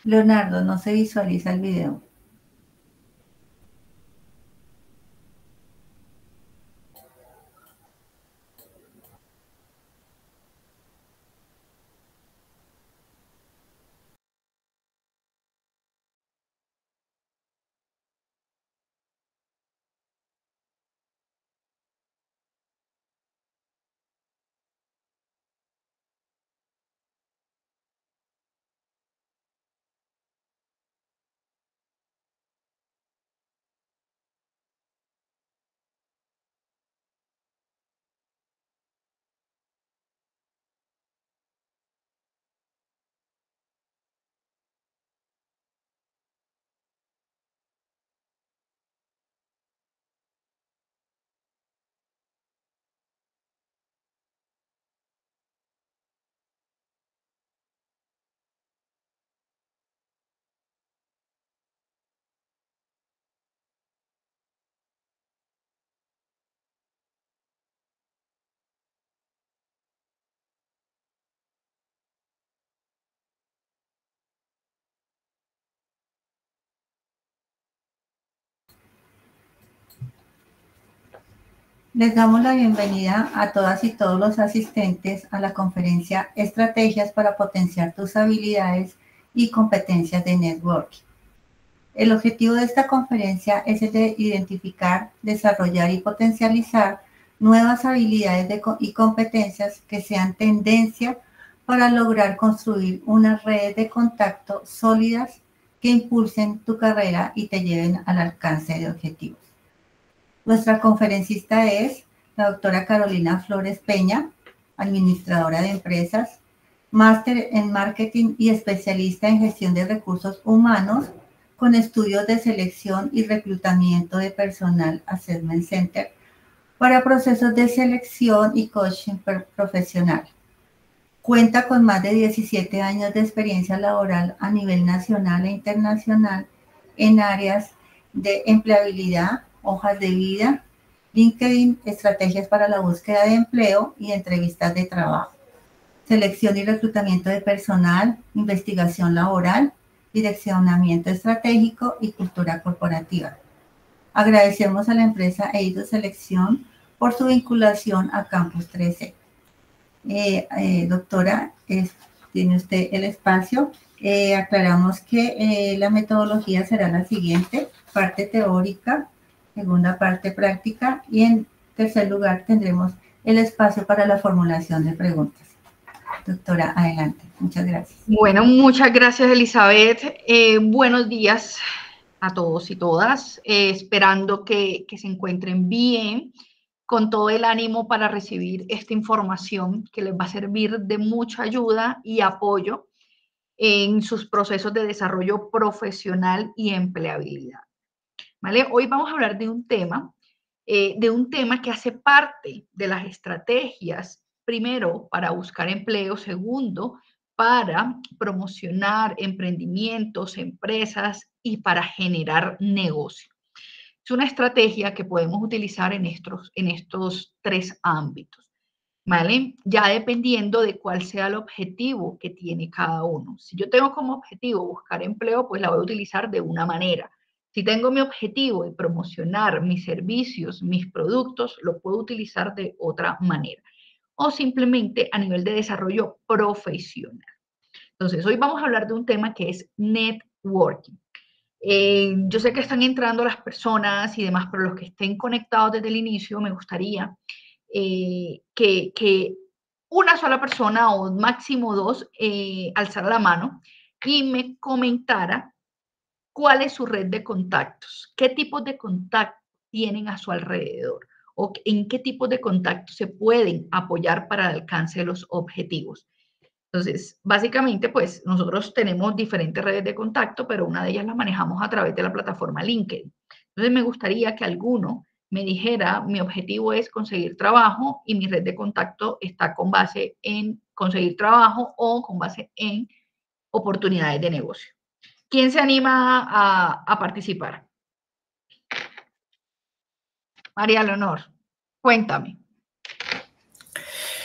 Leonardo, no se visualiza el video. Les damos la bienvenida a todas y todos los asistentes a la conferencia Estrategias para potenciar tus habilidades y competencias de networking. El objetivo de esta conferencia es el de identificar, desarrollar y potencializar nuevas habilidades y competencias que sean tendencia para lograr construir una red de contacto sólidas que impulsen tu carrera y te lleven al alcance de objetivos. Nuestra conferencista es la doctora Carolina Flores Peña, administradora de empresas, máster en marketing y especialista en gestión de recursos humanos con estudios de selección y reclutamiento de personal Assessment Center para procesos de selección y coaching profesional. Cuenta con más de 17 años de experiencia laboral a nivel nacional e internacional en áreas de empleabilidad, hojas de vida, LinkedIn, estrategias para la búsqueda de empleo y entrevistas de trabajo, selección y reclutamiento de personal, investigación laboral, direccionamiento estratégico y cultura corporativa. Agradecemos a la empresa Eidos Selección por su vinculación a Campus 13. Doctora, tiene usted el espacio. Aclaramos que la metodología será la siguiente: parte teórica, segunda parte práctica y en tercer lugar tendremos el espacio para la formulación de preguntas. Doctora, adelante. Muchas gracias. Bueno, muchas gracias, Elizabeth. Buenos días a todos y todas. Esperando que se encuentren bien, con todo el ánimo para recibir esta información que les va a servir de mucha ayuda y apoyo en sus procesos de desarrollo profesional y empleabilidad. ¿Vale? Hoy vamos a hablar de un tema que hace parte de las estrategias, primero, para buscar empleo, segundo, para promocionar emprendimientos, empresas y para generar negocio. Es una estrategia que podemos utilizar en estos tres ámbitos, ¿vale? Ya dependiendo de cuál sea el objetivo que tiene cada uno. Si yo tengo como objetivo buscar empleo, pues la voy a utilizar de una manera. Si tengo mi objetivo de promocionar mis servicios, mis productos, lo puedo utilizar de otra manera. O simplemente a nivel de desarrollo profesional. Entonces, hoy vamos a hablar de un tema que es networking. Yo sé que están entrando las personas y demás, pero los que estén conectados desde el inicio, me gustaría que una sola persona o máximo dos alzara la mano y me comentara cuál es su red de contactos, qué tipos de contactos tienen a su alrededor o en qué tipos de contactos se pueden apoyar para el alcance de los objetivos. Entonces, básicamente, pues nosotros tenemos diferentes redes de contacto, pero una de ellas la manejamos a través de la plataforma LinkedIn. Entonces, me gustaría que alguno me dijera, mi objetivo es conseguir trabajo y mi red de contacto está con base en conseguir trabajo o con base en oportunidades de negocio. ¿Quién se anima a participar? María Leonor, cuéntame.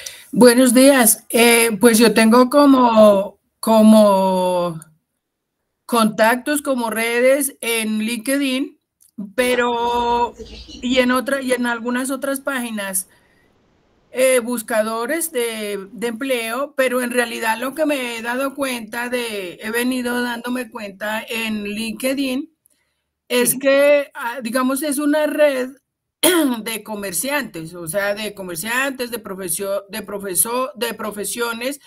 Buenos días. Pues yo tengo como contactos como redes en LinkedIn, pero y en algunas otras páginas buscadores de empleo, pero en realidad lo que me he dado cuenta he venido dándome cuenta en LinkedIn es que, digamos, es una red de comerciantes, o sea, de comerciantes, de profesiones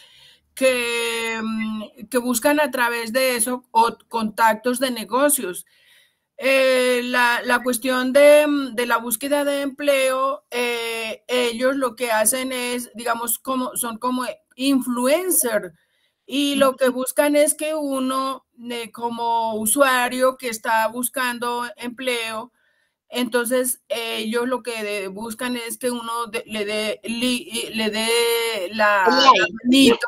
que buscan a través de eso contactos de negocios. La cuestión de la búsqueda de empleo, ellos lo que hacen es, digamos, son como influencer y lo que buscan es que uno, como usuario que está buscando empleo, entonces ellos lo que buscan es que uno le dé la manito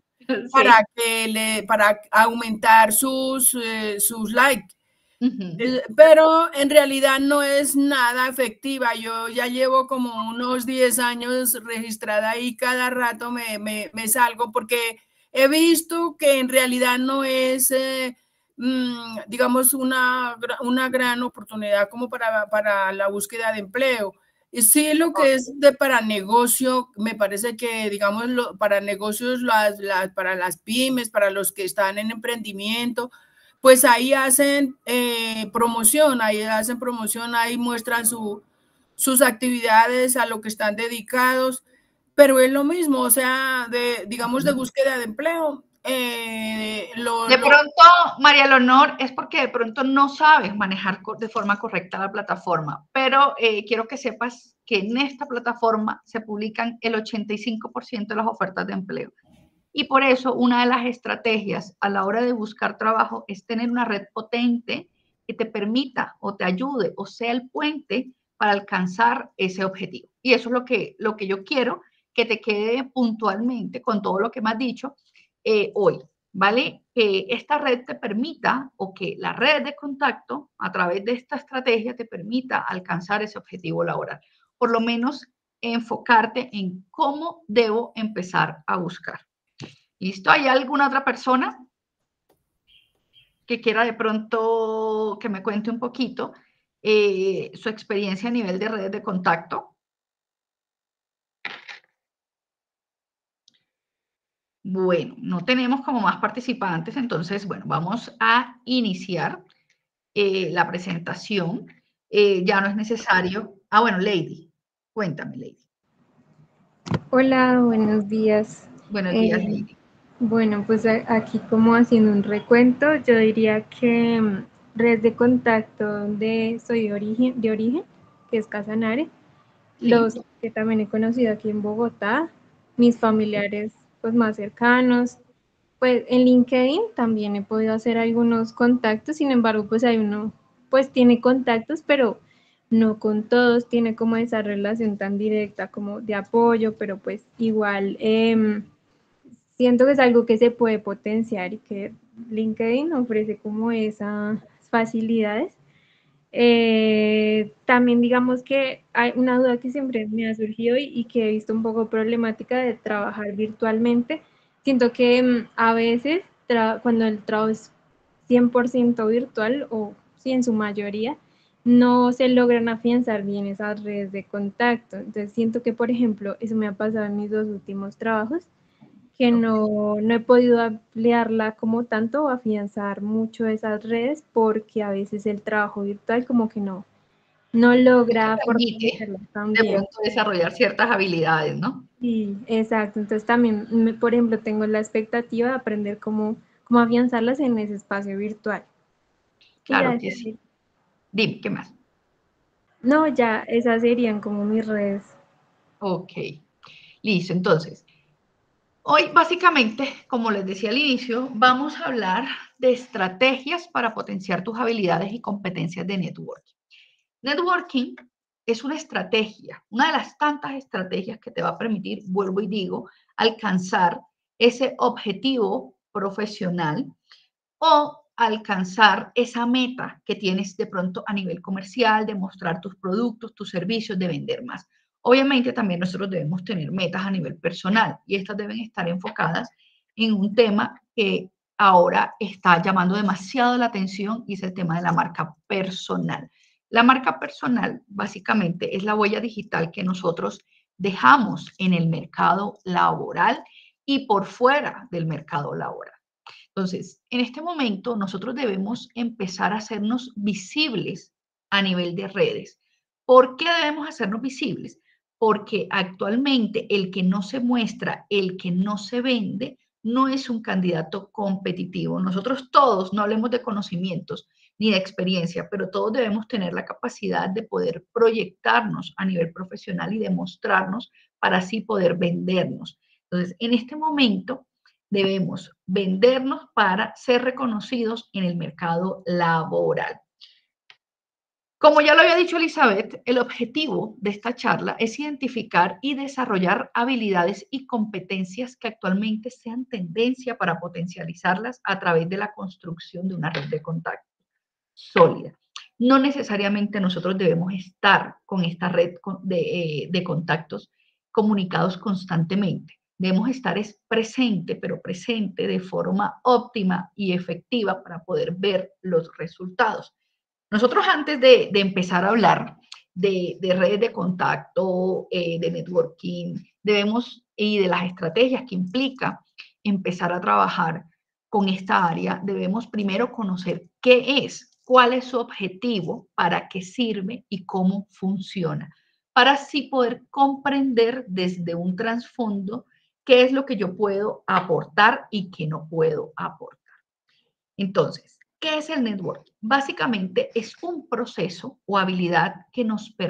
para aumentar sus likes. Pero en realidad no es nada efectiva. Yo ya llevo como unos 10 años registrada ahí, cada rato me salgo porque he visto que en realidad no es, digamos, una gran oportunidad como para la búsqueda de empleo. Y sí, lo que es para negocio, me parece que, digamos, para negocios, para las pymes, para los que están en emprendimiento, pues ahí hacen promoción, ahí muestran sus actividades, a lo que están dedicados, pero es lo mismo, o sea, digamos, de búsqueda de empleo. De pronto, María Leonor, es porque de pronto no sabes manejar de forma correcta la plataforma, pero quiero que sepas que en esta plataforma se publican el 85% de las ofertas de empleo. Y por eso una de las estrategias a la hora de buscar trabajo es tener una red potente que te permita o te ayude o sea el puente para alcanzar ese objetivo. Y eso es lo que yo quiero que te quede puntualmente con todo lo que me has dicho hoy, ¿vale? Que esta red te permita o que la red de contacto a través de esta estrategia te permita alcanzar ese objetivo laboral. Por lo menos enfocarte en cómo debo empezar a buscar. ¿Listo? ¿Hay alguna otra persona que quiera de pronto que me cuente un poquito su experiencia a nivel de redes de contacto? Bueno, no tenemos como más participantes, entonces, bueno, vamos a iniciar la presentación. Ya no es necesario. Ah, bueno, Lady, cuéntame, Lady. Hola, buenos días. Buenos días, Lady. Bueno, pues aquí como haciendo un recuento, yo diría que red de contacto donde soy de origen, que es Casanare, sí. Los que también he conocido aquí en Bogotá, mis familiares pues más cercanos, pues en LinkedIn también he podido hacer algunos contactos, sin embargo pues hay uno pues tiene contactos, pero no con todos tiene como esa relación tan directa como de apoyo, pero pues igual siento que es algo que se puede potenciar y que LinkedIn ofrece como esas facilidades. También digamos que hay una duda que siempre me ha surgido y que he visto un poco problemática de trabajar virtualmente. Siento que a veces cuando el trabajo es 100% virtual o sí en su mayoría, no se logran afianzar bien esas redes de contacto. Entonces siento que, por ejemplo, eso me ha pasado en mis 2 últimos trabajos, que no he podido ampliarla como tanto o afianzar mucho esas redes porque a veces el trabajo virtual como que no logra fortalecerla también. De pronto desarrollar ciertas habilidades, ¿no? Sí, exacto. Entonces también, por ejemplo, tengo la expectativa de aprender cómo afianzarlas en ese espacio virtual. Claro que sí. Dime, ¿qué más? No, ya esas serían como mis redes. Ok, listo. Entonces, hoy básicamente, como les decía al inicio, vamos a hablar de estrategias para potenciar tus habilidades y competencias de networking. Networking es una estrategia, una de las tantas estrategias que te va a permitir, vuelvo y digo, alcanzar ese objetivo profesional o alcanzar esa meta que tienes de pronto a nivel comercial, de mostrar tus productos, tus servicios, de vender más. Obviamente también nosotros debemos tener metas a nivel personal y estas deben estar enfocadas en un tema que ahora está llamando demasiado la atención y es el tema de la marca personal. La marca personal básicamente es la huella digital que nosotros dejamos en el mercado laboral y por fuera del mercado laboral. Entonces, en este momento nosotros debemos empezar a hacernos visibles a nivel de redes. ¿Por qué debemos hacernos visibles? Porque actualmente el que no se muestra, el que no se vende, no es un candidato competitivo. Nosotros todos, no hablemos de conocimientos ni de experiencia, pero todos debemos tener la capacidad de poder proyectarnos a nivel profesional y demostrarnos para así poder vendernos. Entonces, en este momento debemos vendernos para ser reconocidos en el mercado laboral. Como ya lo había dicho Elizabeth, el objetivo de esta charla es identificar y desarrollar habilidades y competencias que actualmente sean tendencia para potencializarlas a través de la construcción de una red de contactos sólida. No necesariamente nosotros debemos estar con esta red de contactos comunicados constantemente. Debemos estar presente, pero presente de forma óptima y efectiva para poder ver los resultados. Nosotros antes de empezar a hablar de redes de contacto, de networking, debemos, y de las estrategias que implica empezar a trabajar con esta área, debemos primero conocer qué es, cuál es su objetivo, para qué sirve y cómo funciona, para así poder comprender desde un trasfondo qué es lo que yo puedo aportar y qué no puedo aportar. Entonces, ¿qué es el networking? Básicamente es un proceso o habilidad que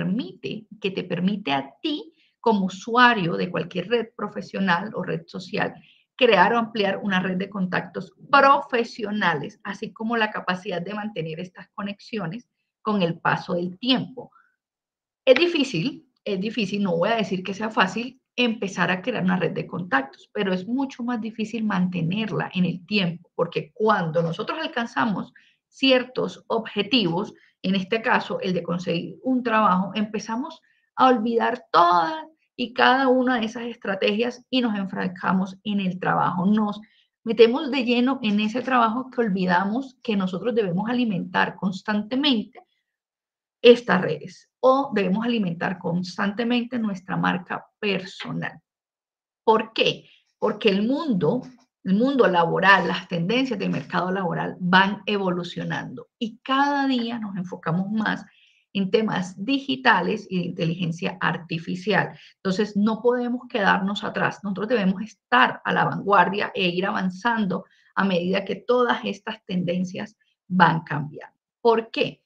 que te permite a ti como usuario de cualquier red profesional o red social, crear o ampliar una red de contactos profesionales, así como la capacidad de mantener estas conexiones con el paso del tiempo. Es difícil, no voy a decir que sea fácil empezar a crear una red de contactos, pero es mucho más difícil mantenerla en el tiempo, porque cuando nosotros alcanzamos ciertos objetivos, en este caso el de conseguir un trabajo, empezamos a olvidar todas y cada una de esas estrategias y nos enfrascamos en el trabajo. Nos metemos de lleno en ese trabajo que olvidamos que nosotros debemos alimentar constantemente estas redes o debemos alimentar constantemente nuestra marca personal. ¿Por qué? Porque el mundo laboral, las tendencias del mercado laboral van evolucionando y cada día nos enfocamos más en temas digitales y de inteligencia artificial. Entonces, no podemos quedarnos atrás. Nosotros debemos estar a la vanguardia e ir avanzando a medida que todas estas tendencias van cambiando. ¿Por qué?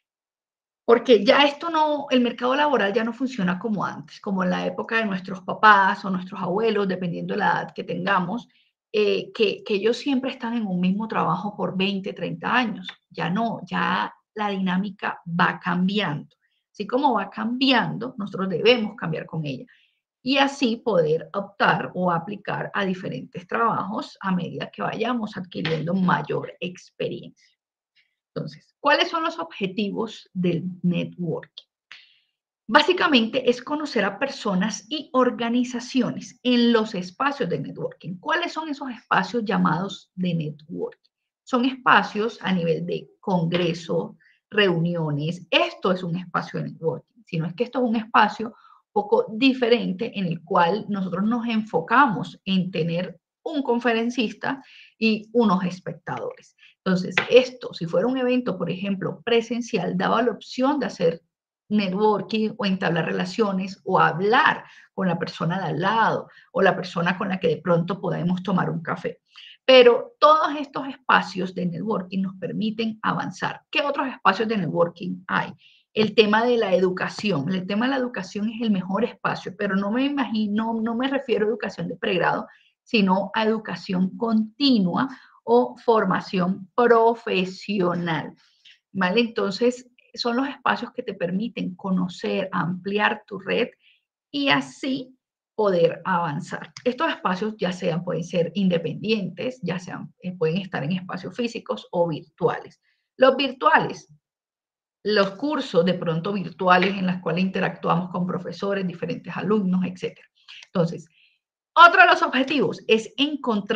Porque ya el mercado laboral ya no funciona como antes, como en la época de nuestros papás o nuestros abuelos, dependiendo de la edad que tengamos, que ellos siempre están en un mismo trabajo por 20, 30 años. Ya no, ya la dinámica va cambiando. Así como va cambiando, nosotros debemos cambiar con ella y así poder optar o aplicar a diferentes trabajos a medida que vayamos adquiriendo mayor experiencia. Entonces, ¿cuáles son los objetivos del networking? Básicamente es conocer a personas y organizaciones en los espacios de networking. ¿Cuáles son esos espacios llamados de networking? Son espacios a nivel de congreso, reuniones. Esto es un espacio de networking, sino es que esto es un espacio un poco diferente en el cual nosotros nos enfocamos en tener un conferencista y unos espectadores. Entonces, esto, si fuera un evento, por ejemplo, presencial, daba la opción de hacer networking o entablar relaciones o hablar con la persona de al lado o la persona con la que de pronto podemos tomar un café. Pero todos estos espacios de networking nos permiten avanzar. ¿Qué otros espacios de networking hay? El tema de la educación. El tema de la educación es el mejor espacio, pero no me refiero a educación de pregrado, sino a educación continua o formación profesional, ¿vale? Entonces, son los espacios que te permiten conocer, ampliar tu red y así poder avanzar. Estos espacios pueden ser independientes, pueden estar en espacios físicos o virtuales. Los virtuales, los cursos de pronto virtuales en los cuales interactuamos con profesores, diferentes alumnos, etc. Entonces, otro de los objetivos es encontrar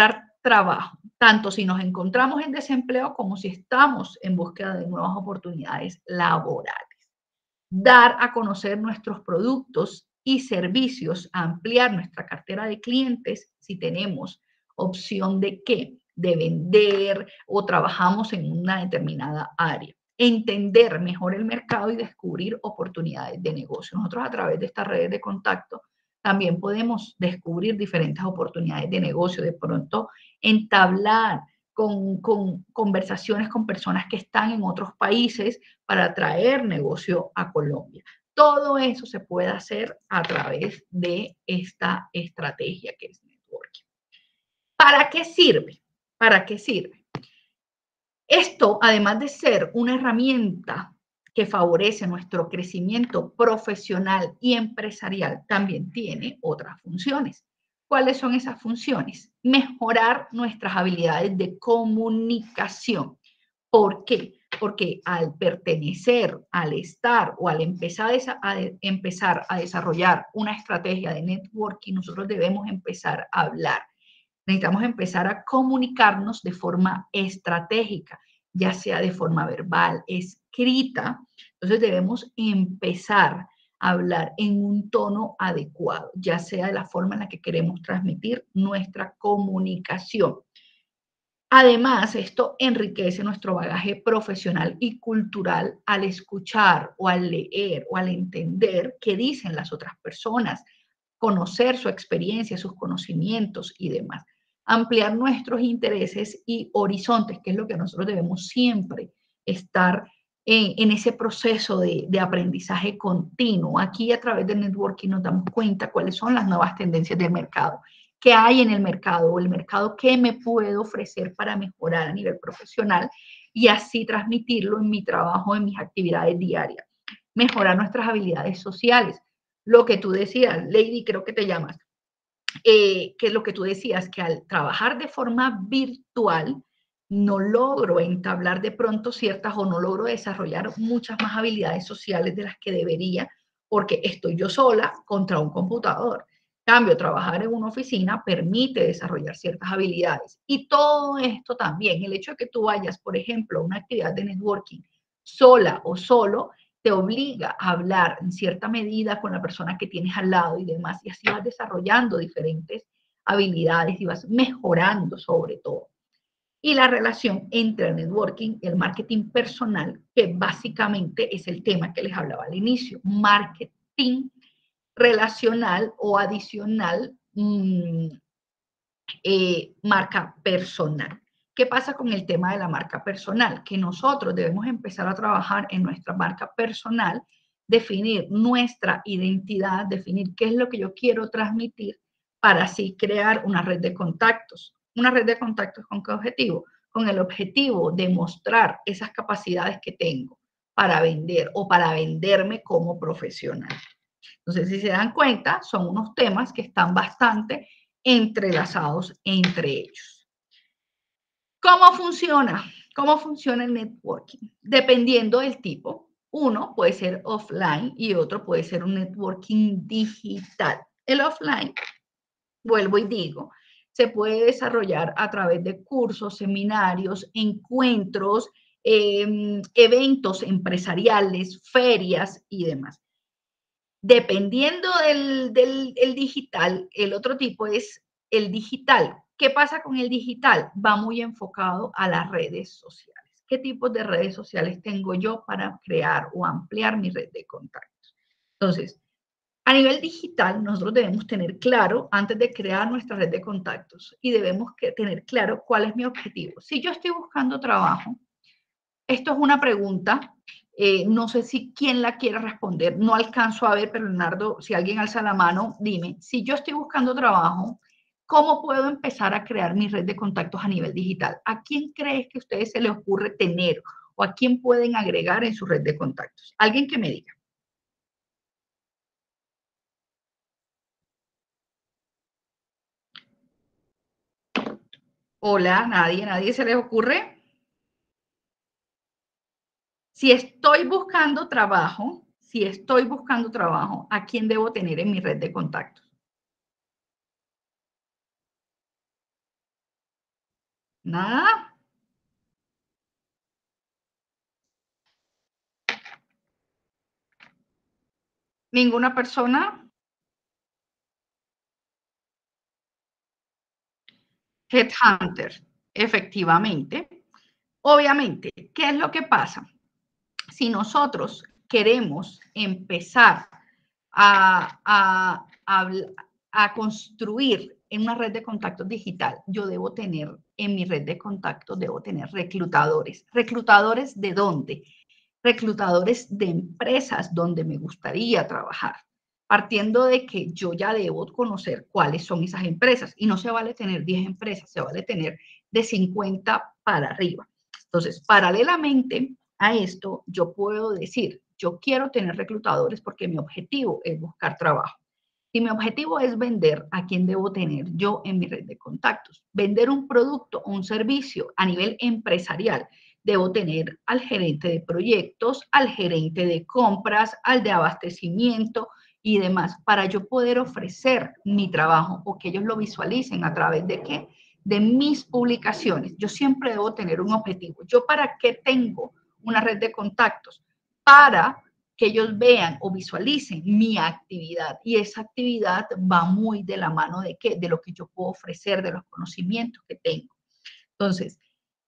trabajo, tanto si nos encontramos en desempleo como si estamos en búsqueda de nuevas oportunidades laborales. Dar a conocer nuestros productos y servicios, ampliar nuestra cartera de clientes si tenemos opción de qué, de vender o trabajamos en una determinada área. Entender mejor el mercado y descubrir oportunidades de negocio. Nosotros a través de estas redes de contacto también podemos descubrir diferentes oportunidades de negocio, de pronto entablar con conversaciones con personas que están en otros países para traer negocio a Colombia. Todo eso se puede hacer a través de esta estrategia que es networking. ¿Para qué sirve? ¿Para qué sirve? Esto, además de ser una herramienta que favorece nuestro crecimiento profesional y empresarial, también tiene otras funciones. ¿Cuáles son esas funciones? Mejorar nuestras habilidades de comunicación. ¿Por qué? Porque al pertenecer, al estar o al empezar a desarrollar una estrategia de networking, nosotros debemos empezar a hablar. Necesitamos empezar a comunicarnos de forma estratégica, ya sea de forma verbal, escrita. Entonces debemos empezar a hablar en un tono adecuado, ya sea de la forma en la que queremos transmitir nuestra comunicación. Además, esto enriquece nuestro bagaje profesional y cultural al escuchar o al leer o al entender qué dicen las otras personas, conocer su experiencia, sus conocimientos y demás. Ampliar nuestros intereses y horizontes, que es lo que nosotros debemos siempre estar en ese proceso de aprendizaje continuo. Aquí a través del networking nos damos cuenta cuáles son las nuevas tendencias del mercado, qué hay en el mercado o el mercado qué me puede ofrecer para mejorar a nivel profesional y así transmitirlo en mi trabajo, en mis actividades diarias. Mejorar nuestras habilidades sociales. Lo que tú decías, Lady, creo que te llamas, que es lo que tú decías, que al trabajar de forma virtual no logro entablar de pronto ciertas o no logro desarrollar muchas más habilidades sociales de las que debería porque estoy yo sola contra un computador. En cambio, trabajar en una oficina permite desarrollar ciertas habilidades. Y todo esto también, el hecho de que tú vayas, por ejemplo, a una actividad de networking sola o solo, te obliga a hablar en cierta medida con la persona que tienes al lado y demás, y así vas desarrollando diferentes habilidades y vas mejorando sobre todo. Y la relación entre el networking y el marketing personal, que básicamente es el tema que les hablaba al inicio, marketing relacional o adicional, marca personal. ¿Qué pasa con el tema de la marca personal? Que nosotros debemos empezar a trabajar en nuestra marca personal, definir nuestra identidad, definir qué es lo que yo quiero transmitir para así crear una red de contactos. Una red de contactos ¿con qué objetivo? Con el objetivo de mostrar esas capacidades que tengo para vender o para venderme como profesional. Entonces, si se dan cuenta, son unos temas que están bastante entrelazados entre ellos. ¿Cómo funciona? ¿Cómo funciona el networking? Dependiendo del tipo, uno puede ser offline y otro puede ser un networking digital. El offline, vuelvo y digo, se puede desarrollar a través de cursos, seminarios, encuentros, eventos empresariales, ferias y demás. Dependiendo del digital, el otro tipo es el digital. ¿Qué pasa con el digital? Va muy enfocado a las redes sociales. ¿Qué tipos de redes sociales tengo yo para crear o ampliar mi red de contactos? Entonces, a nivel digital, nosotros debemos tener claro, antes de crear nuestra red de contactos, y debemos tener claro cuál es mi objetivo. Si yo estoy buscando trabajo, esto es una pregunta, no sé si quién la quiere responder, no alcanzo a ver, pero Leonardo, si alguien alza la mano, dime, si yo estoy buscando trabajo, ¿cómo puedo empezar a crear mi red de contactos a nivel digital? ¿A quién crees que a ustedes se les ocurre tener o a quién pueden agregar en su red de contactos? Alguien que me diga. Hola, nadie se les ocurre. Si estoy buscando trabajo, ¿a quién debo tener en mi red de contactos? Nada. ¿Ninguna persona? Headhunter, efectivamente. Obviamente, ¿qué es lo que pasa? Si nosotros queremos empezar a construir en una red de contactos digital, yo debo tener en mi red de contactos, debo tener reclutadores. ¿Reclutadores de dónde? Reclutadores de empresas donde me gustaría trabajar, partiendo de que yo ya debo conocer cuáles son esas empresas. Y no se vale tener 10 empresas, se vale tener de 50 para arriba. Entonces, paralelamente a esto, yo puedo decir, yo quiero tener reclutadores porque mi objetivo es buscar trabajo. Si mi objetivo es vender, ¿a quién debo tener yo en mi red de contactos? Vender un producto o un servicio a nivel empresarial. Debo tener al gerente de proyectos, al gerente de compras, al de abastecimiento y demás, para yo poder ofrecer mi trabajo o que ellos lo visualicen a través de qué? De mis publicaciones. Yo siempre debo tener un objetivo. ¿Yo para qué tengo una red de contactos? Para que ellos vean o visualicen mi actividad. Y esa actividad va muy de la mano de qué? De lo que yo puedo ofrecer, de los conocimientos que tengo. Entonces,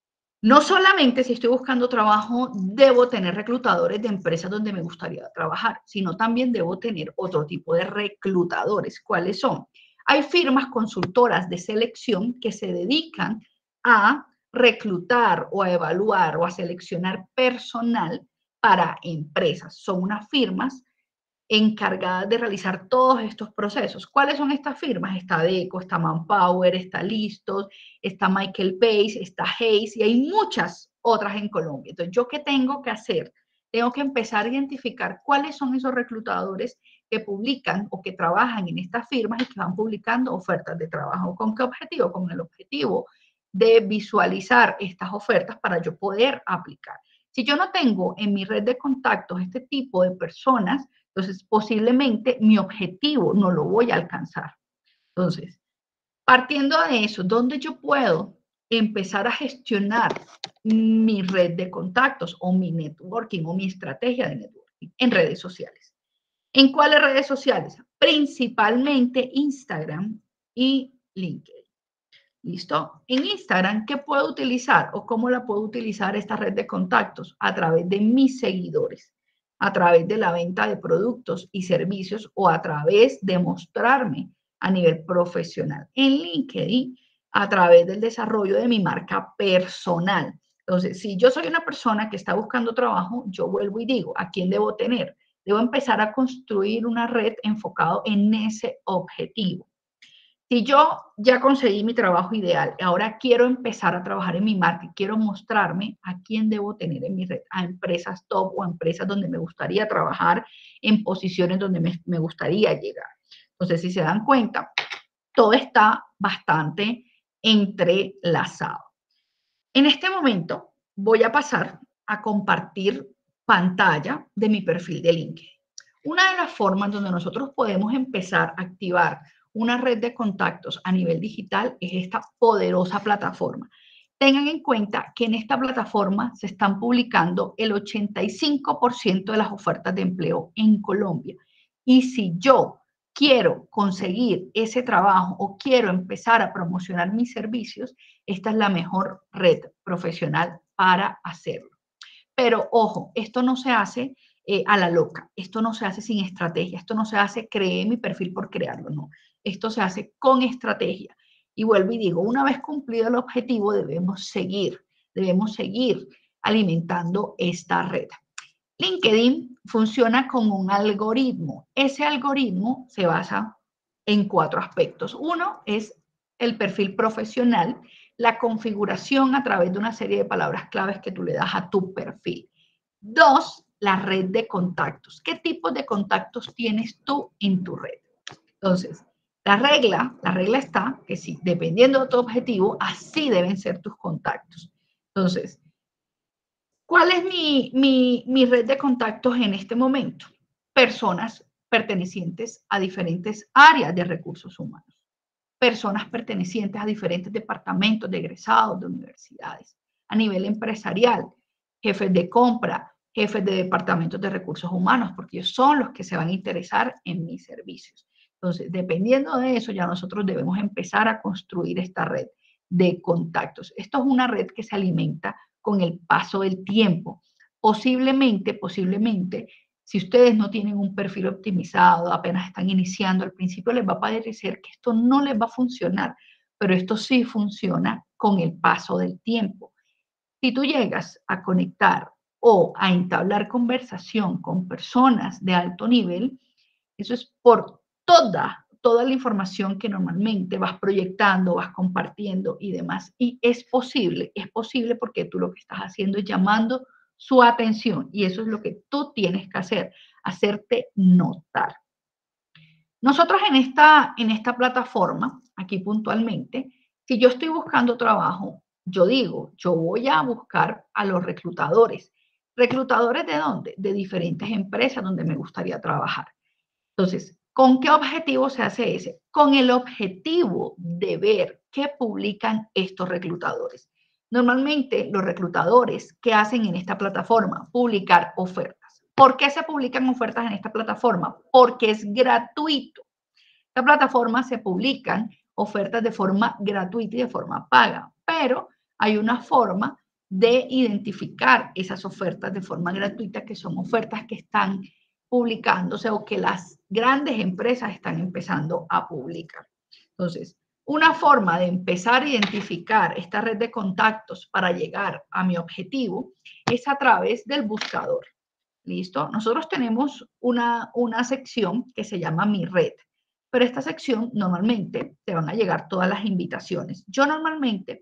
no solamente si estoy buscando trabajo, debo tener reclutadores de empresas donde me gustaría trabajar, sino también debo tener otro tipo de reclutadores. ¿Cuáles son? Hay firmas consultoras de selección que se dedican a reclutar o a evaluar o a seleccionar personal para empresas. Son unas firmas encargadas de realizar todos estos procesos. ¿Cuáles son estas firmas? Está Deco, está Manpower, está Listos, está Michael Page, está Hayes y hay muchas otras en Colombia. Entonces, ¿yo qué tengo que hacer? Tengo que empezar a identificar cuáles son esos reclutadores que publican o que trabajan en estas firmas y que van publicando ofertas de trabajo. ¿Con qué objetivo? Con el objetivo de visualizar estas ofertas para yo poder aplicar. Si yo no tengo en mi red de contactos este tipo de personas, entonces posiblemente mi objetivo no lo voy a alcanzar. Entonces, partiendo de eso, ¿dónde yo puedo empezar a gestionar mi red de contactos o mi networking o mi estrategia de networking? En redes sociales. ¿En cuáles redes sociales? Principalmente Instagram y LinkedIn. ¿Listo? En Instagram, ¿qué puedo utilizar o cómo la puedo utilizar esta red de contactos? A través de mis seguidores, a través de la venta de productos y servicios o a través de mostrarme a nivel profesional. En LinkedIn, a través del desarrollo de mi marca personal. Entonces, si yo soy una persona que está buscando trabajo, yo vuelvo y digo, ¿a quién debo tener? Debo empezar a construir una red enfocada en ese objetivo. Si yo ya conseguí mi trabajo ideal, ahora quiero empezar a trabajar en mi marca, quiero mostrarme a quién debo tener en mi red, a empresas top o a empresas donde me gustaría trabajar, en posiciones donde me gustaría llegar. Entonces, si se dan cuenta, todo está bastante entrelazado. En este momento voy a pasar a compartir pantalla de mi perfil de LinkedIn. Una de las formas donde nosotros podemos empezar a activar una red de contactos a nivel digital es esta poderosa plataforma. Tengan en cuenta que en esta plataforma se están publicando el 85% de las ofertas de empleo en Colombia. Y si yo quiero conseguir ese trabajo o quiero empezar a promocionar mis servicios, esta es la mejor red profesional para hacerlo. Pero ojo, esto no se hace a la loca, esto no se hace sin estrategia, esto no se hace creé mi perfil por crearlo, no. Esto se hace con estrategia. Y vuelvo y digo, una vez cumplido el objetivo, debemos seguir alimentando esta red. LinkedIn funciona como un algoritmo. Ese algoritmo se basa en 4 aspectos. Uno es el perfil profesional, la configuración a través de una serie de palabras claves que tú le das a tu perfil. 2, la red de contactos. ¿Qué tipos de contactos tienes tú en tu red? Entonces, la regla está que sí, dependiendo de tu objetivo, así deben ser tus contactos. Entonces, ¿cuál es mi red de contactos en este momento? Personas pertenecientes a diferentes áreas de recursos humanos. personas pertenecientes a diferentes departamentos de egresados de universidades. A nivel empresarial, jefes de compra, jefes de departamentos de recursos humanos, porque ellos son los que se van a interesar en mis servicios. Entonces, dependiendo de eso, ya nosotros debemos empezar a construir esta red de contactos. Esto es una red que se alimenta con el paso del tiempo. Posiblemente, si ustedes no tienen un perfil optimizado, apenas están iniciando, al principio les va a parecer que esto no les va a funcionar, pero esto sí funciona con el paso del tiempo. Si tú llegas a conectar o a entablar conversación con personas de alto nivel, eso es por toda la información que normalmente vas proyectando, vas compartiendo y demás. Y es posible porque tú lo que estás haciendo es llamando su atención y eso es lo que tú tienes que hacer, hacerte notar. Nosotros en esta plataforma, aquí puntualmente, si yo estoy buscando trabajo, yo digo, yo voy a buscar a los reclutadores. ¿Reclutadores de dónde? De diferentes empresas donde me gustaría trabajar. Entonces, ¿con qué objetivo se hace ese? Con el objetivo de ver qué publican estos reclutadores. Normalmente los reclutadores, ¿qué hacen en esta plataforma? Publicar ofertas. ¿Por qué se publican ofertas en esta plataforma? Porque es gratuito. En esta plataforma se publican ofertas de forma gratuita y de forma paga, pero hay una forma de identificar esas ofertas de forma gratuita que son ofertas que están publicándose o que las grandes empresas están empezando a publicar. Entonces, una forma de empezar a identificar esta red de contactos para llegar a mi objetivo es a través del buscador. ¿Listo? Nosotros tenemos una sección que se llama Mi Red, pero esta sección normalmente te van a llegar todas las invitaciones. Yo normalmente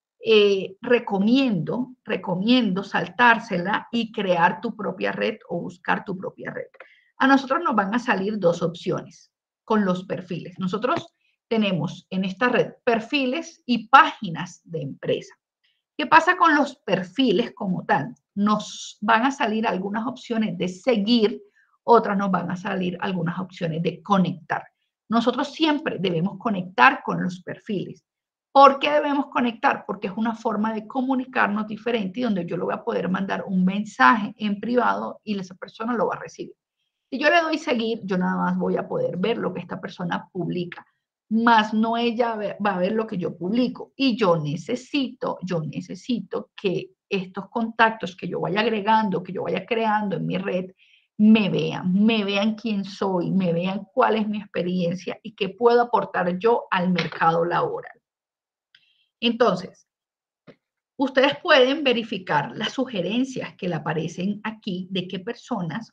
recomiendo saltársela y crear tu propia red o buscar tu propia red. A nosotros nos van a salir dos opciones con los perfiles. Nosotros tenemos en esta red perfiles y páginas de empresa. ¿Qué pasa con los perfiles como tal? Nos van a salir algunas opciones de seguir, otras nos van a salir algunas opciones de conectar. Nosotros siempre debemos conectar con los perfiles. ¿Por qué debemos conectar? Porque es una forma de comunicarnos diferente y donde yo le voy a poder mandar un mensaje en privado y esa persona lo va a recibir. Si yo le doy seguir, yo nada más voy a poder ver lo que esta persona publica, más no ella va a ver lo que yo publico. Y yo necesito que estos contactos que yo vaya agregando, que yo vaya creando en mi red, me vean quién soy, me vean cuál es mi experiencia y qué puedo aportar yo al mercado laboral. Entonces, ustedes pueden verificar las sugerencias que le aparecen aquí de qué personas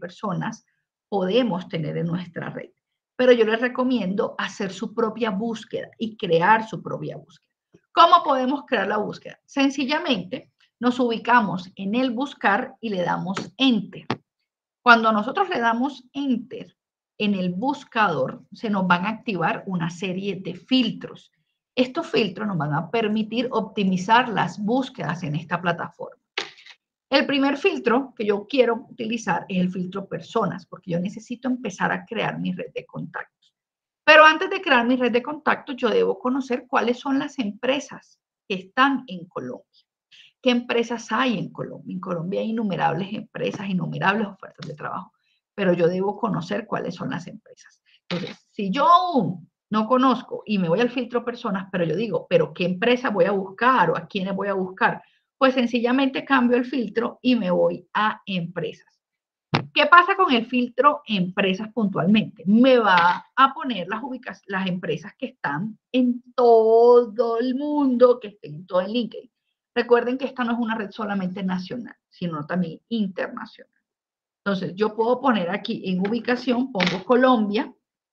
podemos tener en nuestra red. Pero yo les recomiendo hacer su propia búsqueda y crear su propia búsqueda. ¿Cómo podemos crear la búsqueda? Sencillamente, nos ubicamos en el buscar y le damos Enter. Cuando nosotros le damos Enter en el buscador, se nos van a activar una serie de filtros. Estos filtros nos van a permitir optimizar las búsquedas en esta plataforma. El primer filtro que yo quiero utilizar es el filtro personas, porque yo necesito empezar a crear mi red de contactos. Pero antes de crear mi red de contactos, yo debo conocer cuáles son las empresas que están en Colombia. ¿Qué empresas hay en Colombia? En Colombia hay innumerables empresas, innumerables ofertas de trabajo, pero yo debo conocer cuáles son las empresas. Entonces, si yo aún no conozco y me voy al filtro personas, pero yo digo, ¿pero qué empresa voy a buscar o a quiénes voy a buscar? Pues sencillamente cambio el filtro y me voy a empresas. ¿Qué pasa con el filtro empresas puntualmente? Me va a poner las empresas que están en todo el mundo, que estén en todo el LinkedIn. Recuerden que esta no es una red solamente nacional, sino también internacional. Entonces, yo puedo poner aquí en ubicación, pongo Colombia,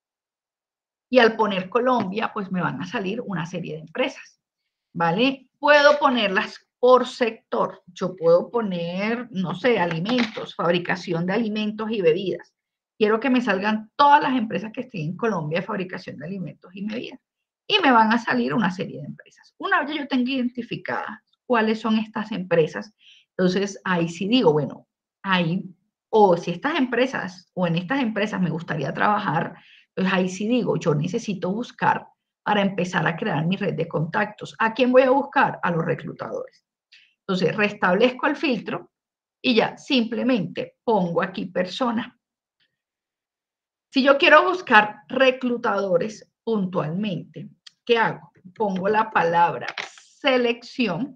y al poner Colombia, pues me van a salir una serie de empresas, ¿vale? Puedo ponerlas por sector. Yo puedo poner, no sé, alimentos, fabricación de alimentos y bebidas. Quiero que me salgan todas las empresas que estén en Colombia de fabricación de alimentos y bebidas. Y me van a salir una serie de empresas. Una vez yo tenga identificadas cuáles son estas empresas, entonces ahí sí digo, bueno, ahí, o si estas empresas, o en estas empresas me gustaría trabajar, pues ahí sí digo, yo necesito buscar para empezar a crear mi red de contactos. ¿A quién voy a buscar? A los reclutadores. Entonces, restablezco el filtro y ya simplemente pongo aquí persona. Si yo quiero buscar reclutadores puntualmente, ¿qué hago? Pongo la palabra selección.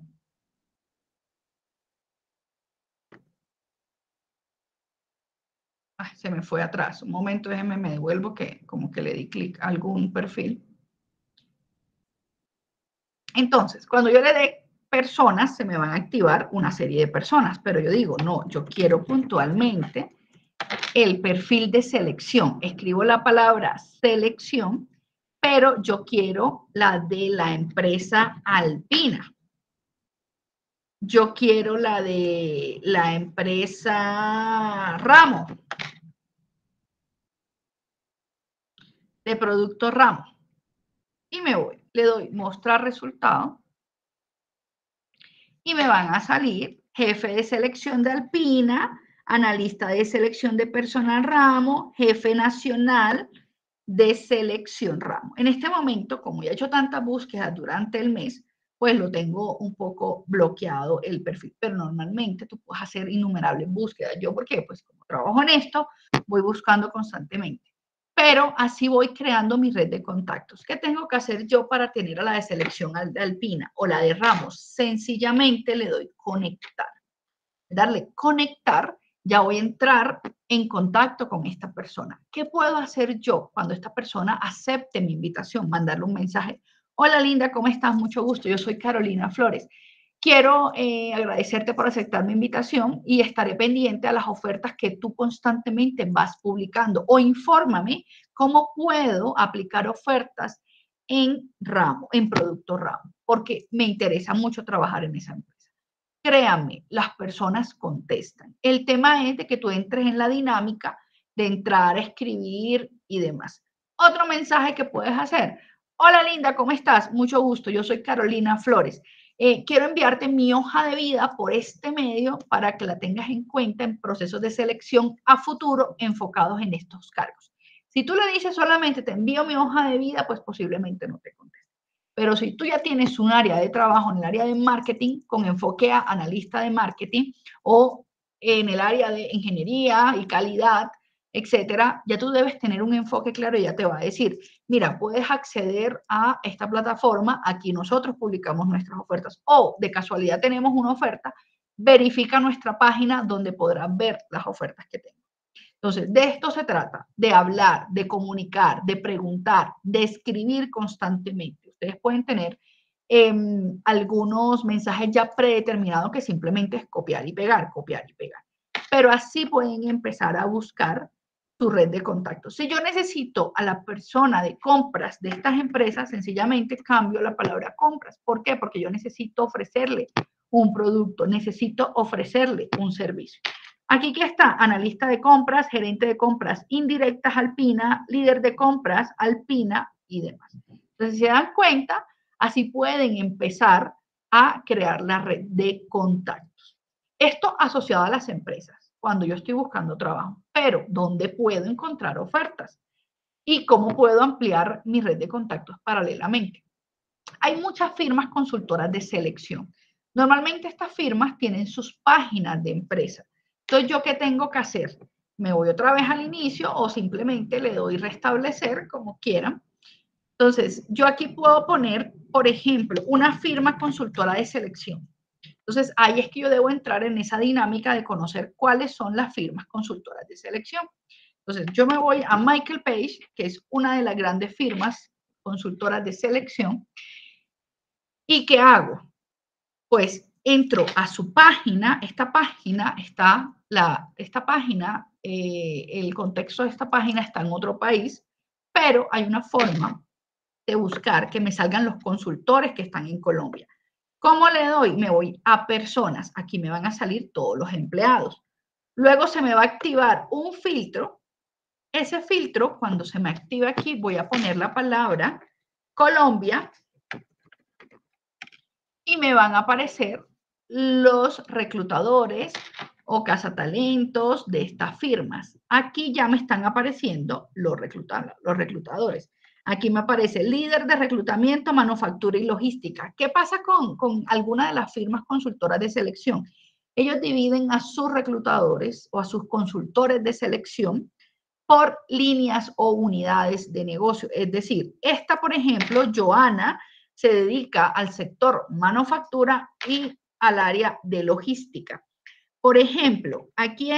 Ay, se me fue atrás. Un momento, déjenme, me devuelvo que como que le di clic a algún perfil. Entonces, cuando yo le dé personas, se me van a activar una serie de personas, pero yo digo, no, yo quiero puntualmente el perfil de selección. Escribo la palabra selección, pero yo quiero la de la empresa Alpina. Yo quiero la de la empresa Ramo, de producto Ramo. Y me voy, le doy mostrar resultado y me van a salir jefe de selección de Alpina, analista de selección de personal Ramo, jefe nacional de selección Ramo. En este momento, como ya he hecho tantas búsquedas durante el mes, pues lo tengo un poco bloqueado el perfil, pero normalmente tú puedes hacer innumerables búsquedas. ¿Yo por qué? Pues como trabajo en esto, voy buscando constantemente. Pero así voy creando mi red de contactos. ¿Qué tengo que hacer yo para tener a la de selección Alpina o la de Ramos? Sencillamente le doy conectar. Darle conectar, ya voy a entrar en contacto con esta persona. ¿Qué puedo hacer yo cuando esta persona acepte mi invitación? Mandarle un mensaje. Hola Linda, ¿cómo estás? Mucho gusto. Yo soy Carolina Flores. Quiero agradecerte por aceptar mi invitación y estaré pendiente a las ofertas que tú constantemente vas publicando o infórmame cómo puedo aplicar ofertas en Ramo, en Producto Ramo, porque me interesa mucho trabajar en esa empresa. Créanme, las personas contestan. El tema es de que tú entres en la dinámica de entrar, escribir y demás. Otro mensaje que puedes hacer. Hola Linda, ¿cómo estás? Mucho gusto, yo soy Carolina Flores. Quiero enviarte mi hoja de vida por este medio para que la tengas en cuenta en procesos de selección a futuro enfocados en estos cargos. Si tú le dices solamente te envío mi hoja de vida, pues posiblemente no te conteste. Pero si tú ya tienes un área de trabajo en el área de marketing con enfoque a analista de marketing o en el área de ingeniería y calidad, etcétera, ya tú debes tener un enfoque claro y ya te va a decir, mira, puedes acceder a esta plataforma, aquí nosotros publicamos nuestras ofertas o de casualidad tenemos una oferta, verifica nuestra página donde podrás ver las ofertas que tengo. Entonces, de esto se trata, de hablar, de comunicar, de preguntar, de escribir constantemente. Ustedes pueden tener algunos mensajes ya predeterminados que simplemente es copiar y pegar, pero así pueden empezar a buscar tu red de contactos. Si yo necesito a la persona de compras de estas empresas, sencillamente cambio la palabra compras. ¿Por qué? Porque yo necesito ofrecerle un producto, necesito ofrecerle un servicio. Aquí que está, analista de compras, gerente de compras indirectas Alpina, líder de compras Alpina y demás. Entonces, si se dan cuenta, así pueden empezar a crear la red de contactos. Esto asociado a las empresas, cuando yo estoy buscando trabajo, pero ¿dónde puedo encontrar ofertas? ¿Y cómo puedo ampliar mi red de contactos paralelamente? Hay muchas firmas consultoras de selección. Normalmente estas firmas tienen sus páginas de empresa. Entonces, ¿yo qué tengo que hacer? Me voy otra vez al inicio o simplemente le doy restablecer, como quieran. Entonces, yo aquí puedo poner, por ejemplo, una firma consultora de selección. Entonces, ahí es que yo debo entrar en esa dinámica de conocer cuáles son las firmas consultoras de selección. Entonces, yo me voy a Michael Page, que es una de las grandes firmas consultoras de selección. ¿Y qué hago? Pues entro a su página. Esta página está, el contexto de esta página está en otro país, pero hay una forma de buscar que me salgan los consultores que están en Colombia. ¿Cómo le doy? Me voy a personas. Aquí me van a salir todos los empleados. Luego se me va a activar un filtro. Ese filtro, cuando se me active aquí, voy a poner la palabra Colombia y me van a aparecer los reclutadores o cazatalentos de estas firmas. Aquí ya me están apareciendo los reclutadores. Aquí me aparece líder de reclutamiento, manufactura y logística. ¿Qué pasa con algunas de las firmas consultoras de selección? Ellos dividen a sus reclutadores o a sus consultores de selección por líneas o unidades de negocio. Es decir, esta, por ejemplo, Joana, se dedica al sector manufactura y al área de logística. Por ejemplo, aquí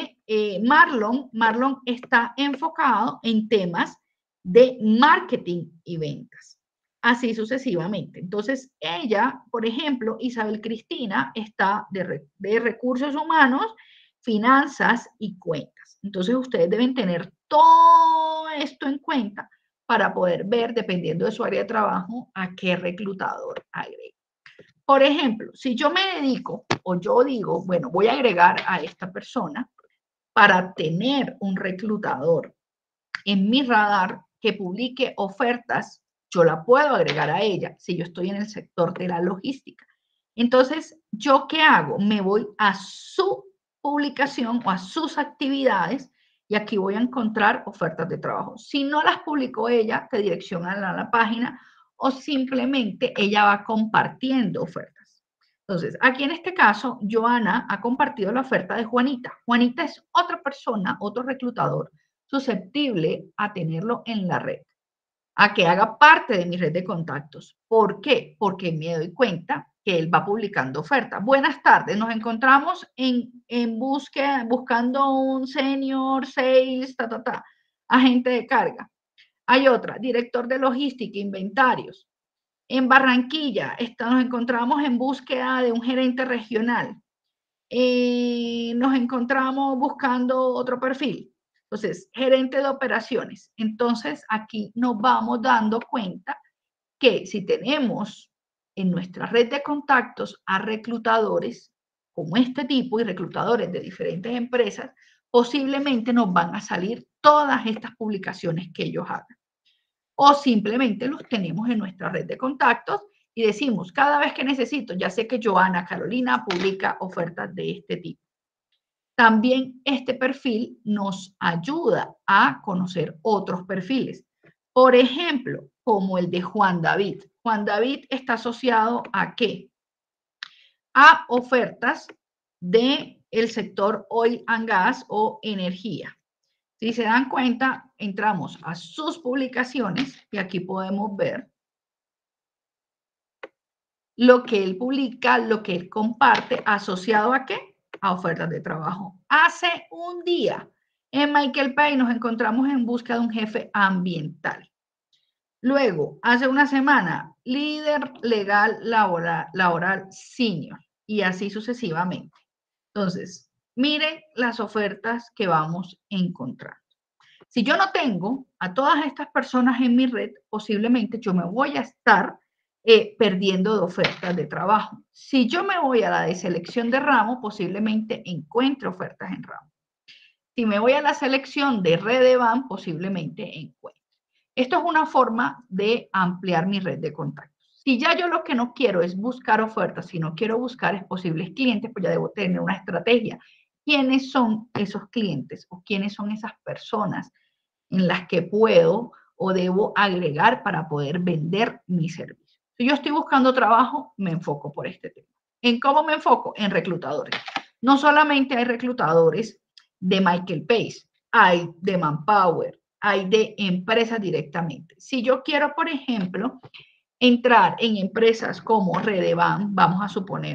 Marlon está enfocado en temas de marketing y ventas, así sucesivamente. Entonces, ella, por ejemplo, Isabel Cristina, está de recursos humanos, finanzas y cuentas. Entonces, ustedes deben tener todo esto en cuenta para poder ver, dependiendo de su área de trabajo, a qué reclutador agrega. Por ejemplo, si yo me dedico o yo digo, bueno, voy a agregar a esta persona para tener un reclutador en mi radar que publique ofertas, yo la puedo agregar a ella si yo estoy en el sector de la logística. Entonces, ¿yo qué hago? Me voy a su publicación o a sus actividades y aquí voy a encontrar ofertas de trabajo. Si no las publicó ella, te direccionan a la página o simplemente ella va compartiendo ofertas. Entonces, aquí en este caso, Joana ha compartido la oferta de Juanita. Juanita es otra persona, otro reclutador susceptible a tenerlo en la red, a que haga parte de mi red de contactos. ¿Por qué? Porque me doy cuenta que él va publicando ofertas. Buenas tardes, nos encontramos en búsqueda, buscando un senior, sales, agente de carga. Hay otra, director de logística, inventarios. En Barranquilla nos encontramos en búsqueda de un gerente regional. Nos encontramos buscando otro perfil. Entonces, gerente de operaciones. Entonces, aquí nos vamos dando cuenta que si tenemos en nuestra red de contactos a reclutadores como este tipo y reclutadores de diferentes empresas, posiblemente nos van a salir todas estas publicaciones que ellos hagan. O simplemente los tenemos en nuestra red de contactos y decimos, cada vez que necesito, ya sé que Joana Carolina publica ofertas de este tipo. También este perfil nos ayuda a conocer otros perfiles. Por ejemplo, como el de Juan David. Juan David está asociado ¿a qué? A ofertas del sector oil and gas o energía. Si se dan cuenta, entramos a sus publicaciones y aquí podemos ver lo que él publica, lo que él comparte, asociado ¿a qué? A ofertas de trabajo. Hace un día en Michael Page nos encontramos en busca de un jefe ambiental. Luego, hace una semana, líder legal laboral senior y así sucesivamente. Entonces, miren las ofertas que vamos encontrando. Si yo no tengo a todas estas personas en mi red, posiblemente yo me voy a estar perdiendo de ofertas de trabajo. Si yo me voy a la de selección de ramo, posiblemente encuentre ofertas en ramo. Si me voy a la selección de Redevan, posiblemente encuentre. Esto es una forma de ampliar mi red de contactos. Si ya yo lo que no quiero es buscar ofertas, si no quiero buscar es posibles clientes, pues ya debo tener una estrategia. ¿Quiénes son esos clientes o quiénes son esas personas en las que puedo o debo agregar para poder vender mi servicio? Si yo estoy buscando trabajo, me enfoco por este tema. ¿En cómo me enfoco? En reclutadores. No solamente hay reclutadores de Michael Page, hay de Manpower, hay de empresas directamente. Si yo quiero, por ejemplo, entrar en empresas como Redevan, vamos a suponer,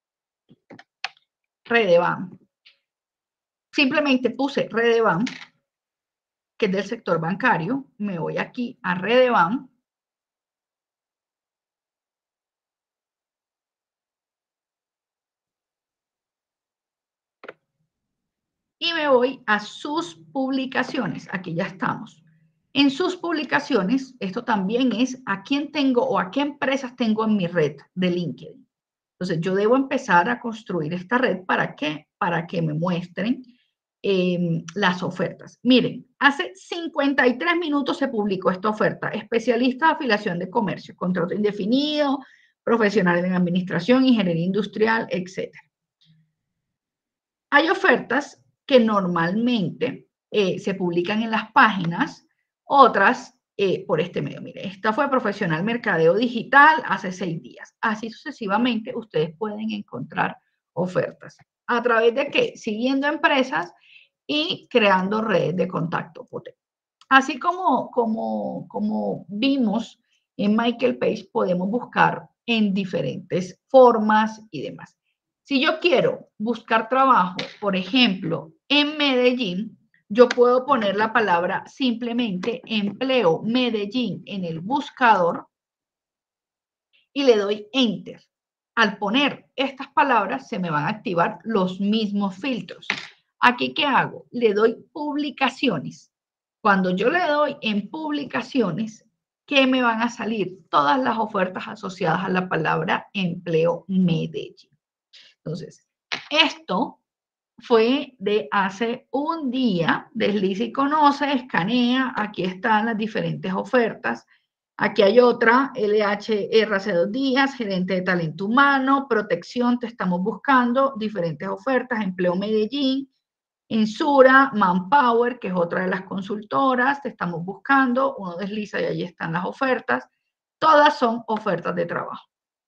Redevan, simplemente puse Redevan, que es del sector bancario, me voy aquí a Redevan, y me voy a sus publicaciones. Aquí ya estamos. En sus publicaciones, esto también es a quién tengo o a qué empresas tengo en mi red de LinkedIn. Entonces, yo debo empezar a construir esta red. ¿Para qué? Para que me muestren las ofertas. Miren, hace 53 minutos se publicó esta oferta. Especialista de afiliación de comercio, contrato indefinido, profesional en administración, ingeniería industrial, etc. Hay ofertas que normalmente se publican en las páginas, otras por este medio. Mire, esta fue Profesional Mercadeo Digital hace 6 días. Así sucesivamente ustedes pueden encontrar ofertas. ¿A través de qué? Siguiendo empresas y creando redes de contacto potente. Así como vimos en Michael Page, podemos buscar en diferentes formas y demás. Si yo quiero buscar trabajo, por ejemplo, en Medellín, yo puedo poner la palabra simplemente empleo Medellín en el buscador y le doy Enter. Al poner estas palabras se me van a activar los mismos filtros. ¿Aquí qué hago? Le doy publicaciones. Cuando yo le doy en publicaciones, ¿qué me van a salir? Todas las ofertas asociadas a la palabra empleo Medellín. Entonces, esto fue de hace un día. Desliza y conoce, escanea. Aquí están las diferentes ofertas. Aquí hay otra, LHR hace 2 días, gerente de talento humano, protección, te estamos buscando, diferentes ofertas, empleo Medellín, Insura, Manpower, que es otra de las consultoras, te estamos buscando, uno desliza y ahí están las ofertas. Todas son ofertas de trabajo.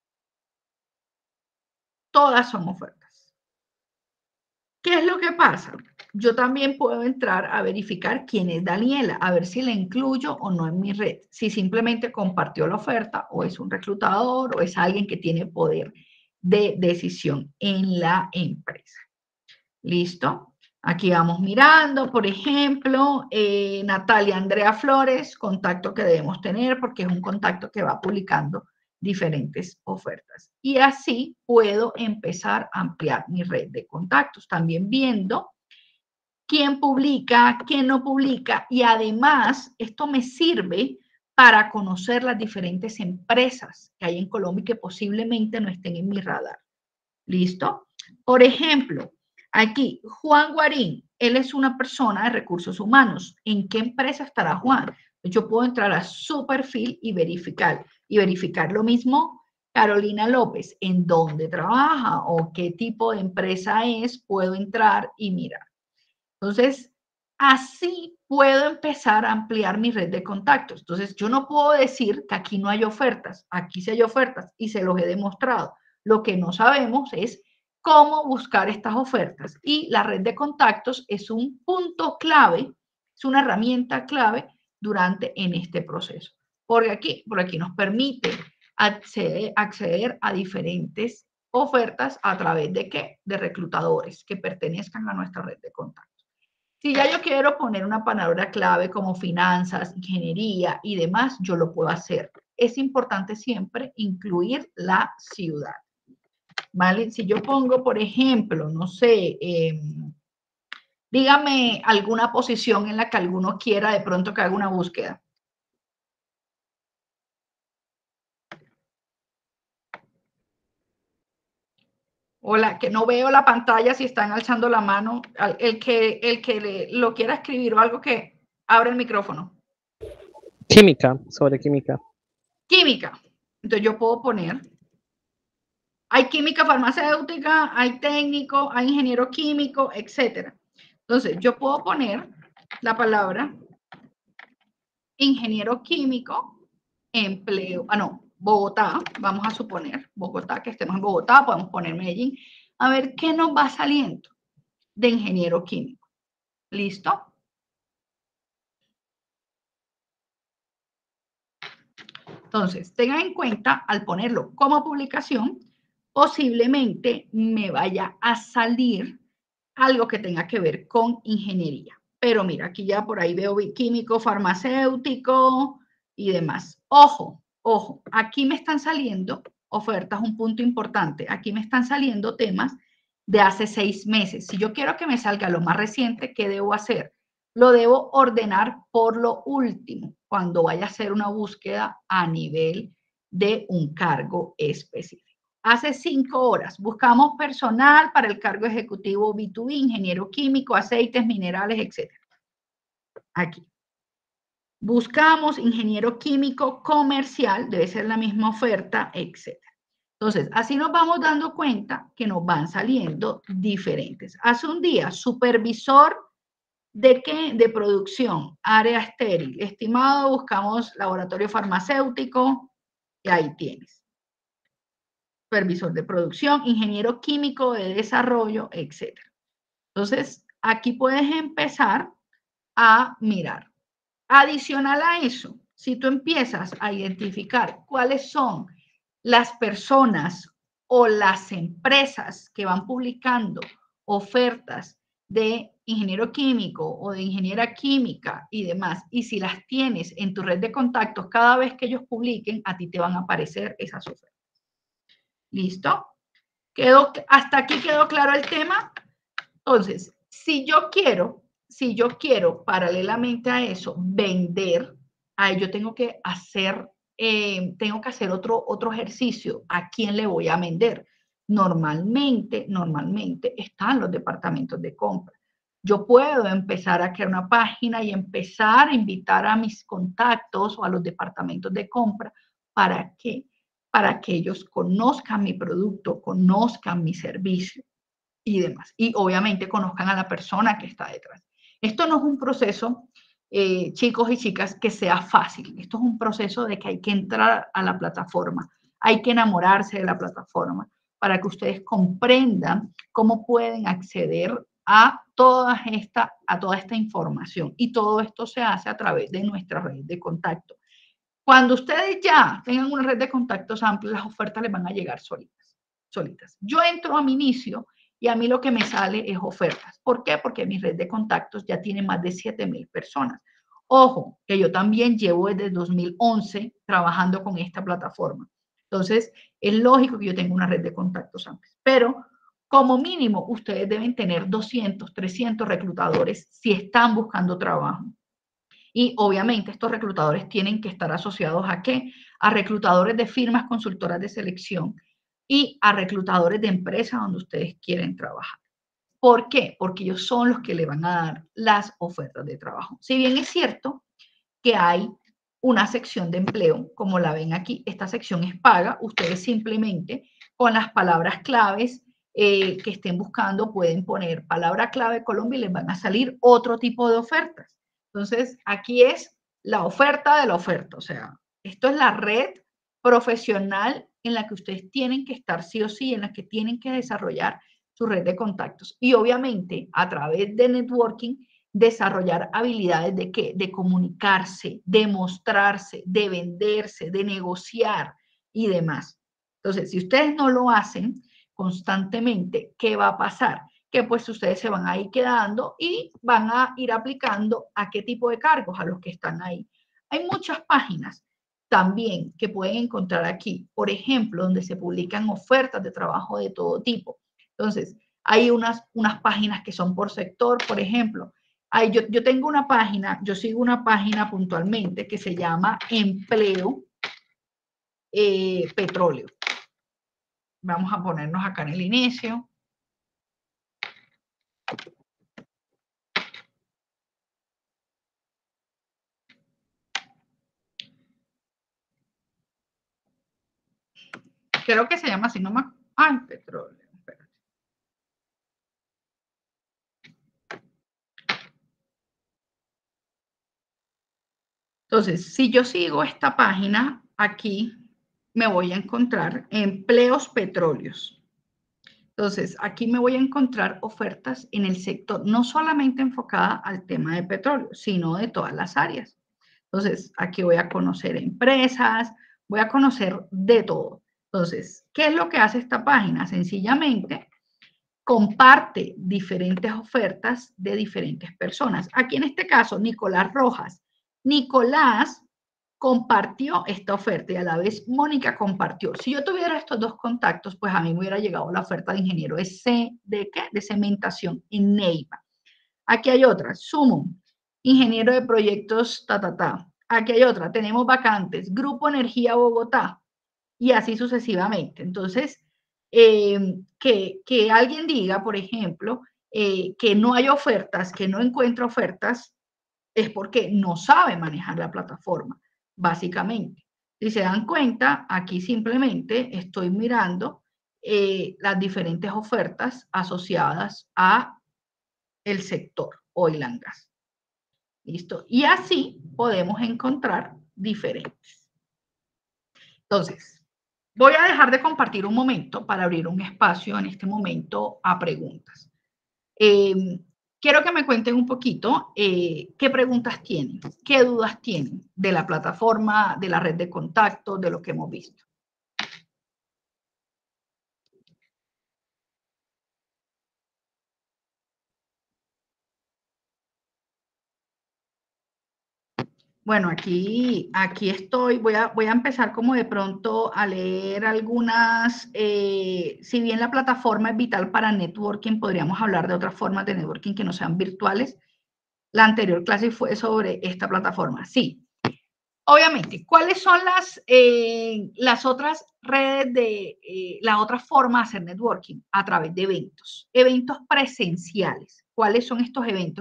Todas son ofertas. ¿Qué es lo que pasa? Yo también puedo entrar a verificar quién es Daniela, a ver si la incluyo o no en mi red, si simplemente compartió la oferta o es un reclutador o es alguien que tiene poder de decisión en la empresa. ¿Listo? Aquí vamos mirando, por ejemplo, Natalia Andrea Flores, contacto que debemos tener porque es un contacto que va publicando diferentes ofertas. Y así puedo empezar a ampliar mi red de contactos, también viendo quién publica, quién no publica, y además esto me sirve para conocer las diferentes empresas que hay en Colombia y que posiblemente no estén en mi radar. ¿Listo? Por ejemplo, aquí, Juan Guarín, él es una persona de recursos humanos. ¿En qué empresa estará Juan? Yo puedo entrar a su perfil y verificar. Y verificar lo mismo, Carolina López, en dónde trabaja o qué tipo de empresa es, puedo entrar y mirar. Entonces, así puedo empezar a ampliar mi red de contactos. Entonces, yo no puedo decir que aquí no hay ofertas. Aquí sí hay ofertas y se los he demostrado. Lo que no sabemos es cómo buscar estas ofertas. Y la red de contactos es un punto clave, es una herramienta clave en este proceso. Por aquí nos permite acceder a diferentes ofertas a través de ¿qué? De reclutadores que pertenezcan a nuestra red de contactos. Si ya yo quiero poner una palabra clave como finanzas, ingeniería y demás, yo lo puedo hacer. Es importante siempre incluir la ciudad. ¿Vale? Si yo pongo, por ejemplo, no sé, dígame alguna posición en la que alguno quiera de pronto que haga una búsqueda. Hola, que no veo la pantalla si están alzando la mano. El que lo quiera escribir o algo, que abra el micrófono. Química, sobre química. Química. Entonces yo puedo poner, hay química farmacéutica, hay técnico, hay ingeniero químico, etc. Entonces yo puedo poner la palabra ingeniero químico, empleo, Bogotá, vamos a suponer, Bogotá, que estemos en Bogotá, podemos poner Medellín, a ver qué nos va saliendo de ingeniero químico. ¿Listo? Entonces, tengan en cuenta, al ponerlo como publicación, posiblemente me vaya a salir algo que tenga que ver con ingeniería. Pero mira, aquí ya por ahí veo químico, farmacéutico y demás. Ojo, ojo, aquí me están saliendo ofertas, un punto importante. Aquí me están saliendo temas de hace 6 meses. Si yo quiero que me salga lo más reciente, ¿qué debo hacer? Lo debo ordenar por lo último, cuando vaya a hacer una búsqueda a nivel de un cargo específico. Hace 5 horas buscamos personal para el cargo ejecutivo B2B, ingeniero químico, aceites, minerales, etc. Aquí. Buscamos ingeniero químico comercial, debe ser la misma oferta, etc. Entonces, así nos vamos dando cuenta que nos van saliendo diferentes. Hace un día, supervisor ¿De qué? De producción, área estéril. Estimado, buscamos laboratorio farmacéutico y ahí tienes. Supervisor de producción, ingeniero químico de desarrollo, etc. Entonces, aquí puedes empezar a mirar. Adicional a eso, si tú empiezas a identificar cuáles son las personas o las empresas que van publicando ofertas de ingeniero químico o de ingeniera química y demás, y si las tienes en tu red de contactos, cada vez que ellos publiquen, a ti te van a aparecer esas ofertas. ¿Listo? ¿Hasta aquí quedó claro el tema? Entonces, si yo quiero paralelamente a eso vender, ahí yo tengo que hacer otro ejercicio. ¿A quién le voy a vender? Normalmente están los departamentos de compra. Yo puedo empezar a crear una página y empezar a invitar a mis contactos o a los departamentos de compra. ¿Para qué? Para que ellos conozcan mi producto, conozcan mi servicio y demás. Y obviamente conozcan a la persona que está detrás. Esto no es un proceso, chicos y chicas, que sea fácil. Esto es un proceso de que hay que entrar a la plataforma, hay que enamorarse de la plataforma para que ustedes comprendan cómo pueden acceder a toda esta información. Y todo esto se hace a través de nuestra red de contacto. Cuando ustedes ya tengan una red de contactos amplia, las ofertas les van a llegar solitas. Yo entro a mi inicio y a mí lo que me sale es ofertas. ¿Por qué? Porque mi red de contactos ya tiene más de 7,000 personas. Ojo, que yo también llevo desde 2011 trabajando con esta plataforma. Entonces, es lógico que yo tenga una red de contactos amplia. Pero, como mínimo, ustedes deben tener 200, 300 reclutadores si están buscando trabajo. Y obviamente estos reclutadores tienen que estar asociados ¿a qué? A reclutadores de firmas consultoras de selección y a reclutadores de empresas donde ustedes quieren trabajar. ¿Por qué? Porque ellos son los que le van a dar las ofertas de trabajo. Si bien es cierto que hay una sección de empleo, como la ven aquí, esta sección es paga, ustedes simplemente con las palabras claves que estén buscando pueden poner palabra clave Colombia y les van a salir otro tipo de ofertas. Entonces, aquí es la oferta de la oferta, o sea, esto es la red profesional en la que ustedes tienen que estar sí o sí, en la que tienen que desarrollar su red de contactos. Y obviamente, a través de networking, desarrollar habilidades de qué? De comunicarse, de mostrarse, de venderse, de negociar y demás. Entonces, si ustedes no lo hacen constantemente, ¿qué va a pasar? Que pues ustedes se van a ir quedando y van a ir aplicando a qué tipo de cargos, a los que están ahí. Hay muchas páginas también que pueden encontrar aquí, por ejemplo, donde se publican ofertas de trabajo de todo tipo. Entonces, hay unas páginas que son por sector, por ejemplo. Yo tengo una página, yo sigo una página puntualmente que se llama Empleo Petróleo. Vamos a ponernos acá en el inicio. Creo que se llama así nomás. Ay, petróleo. Espérate. Entonces, si yo sigo esta página, aquí me voy a encontrar empleos petróleos. Entonces, aquí me voy a encontrar ofertas en el sector, no solamente enfocada al tema de petróleo, sino de todas las áreas. Entonces, aquí voy a conocer empresas, voy a conocer de todo. Entonces, ¿qué es lo que hace esta página? Sencillamente, comparte diferentes ofertas de diferentes personas. Aquí en este caso, Nicolás Rojas. Nicolás compartió esta oferta y a la vez Mónica compartió. Si yo tuviera estos dos contactos, pues a mí me hubiera llegado la oferta de ingeniero de cementación en Neiva. Aquí hay otra, Sumo, ingeniero de proyectos, Aquí hay otra, tenemos vacantes, Grupo Energía Bogotá, y así sucesivamente. Entonces, que alguien diga, por ejemplo, que no hay ofertas, que no encuentra ofertas, es porque no sabe manejar la plataforma, básicamente. Si se dan cuenta, aquí simplemente estoy mirando las diferentes ofertas asociadas a el sector, oil and gas. ¿Listo? Y así podemos encontrar diferentes. Entonces, voy a dejar de compartir un momento para abrir un espacio en este momento a preguntas. Quiero que me cuenten un poquito qué preguntas tienen, qué dudas tienen de la plataforma, de la red de contactos, de lo que hemos visto. Bueno, aquí estoy, voy a empezar como de pronto a leer algunas, si bien la plataforma es vital para networking, podríamos hablar de otras formas de networking que no sean virtuales. La anterior clase fue sobre esta plataforma, sí. Obviamente, ¿cuáles son las otras redes la otra forma de hacer networking? A través de eventos presenciales. ¿Cuáles son estos eventos?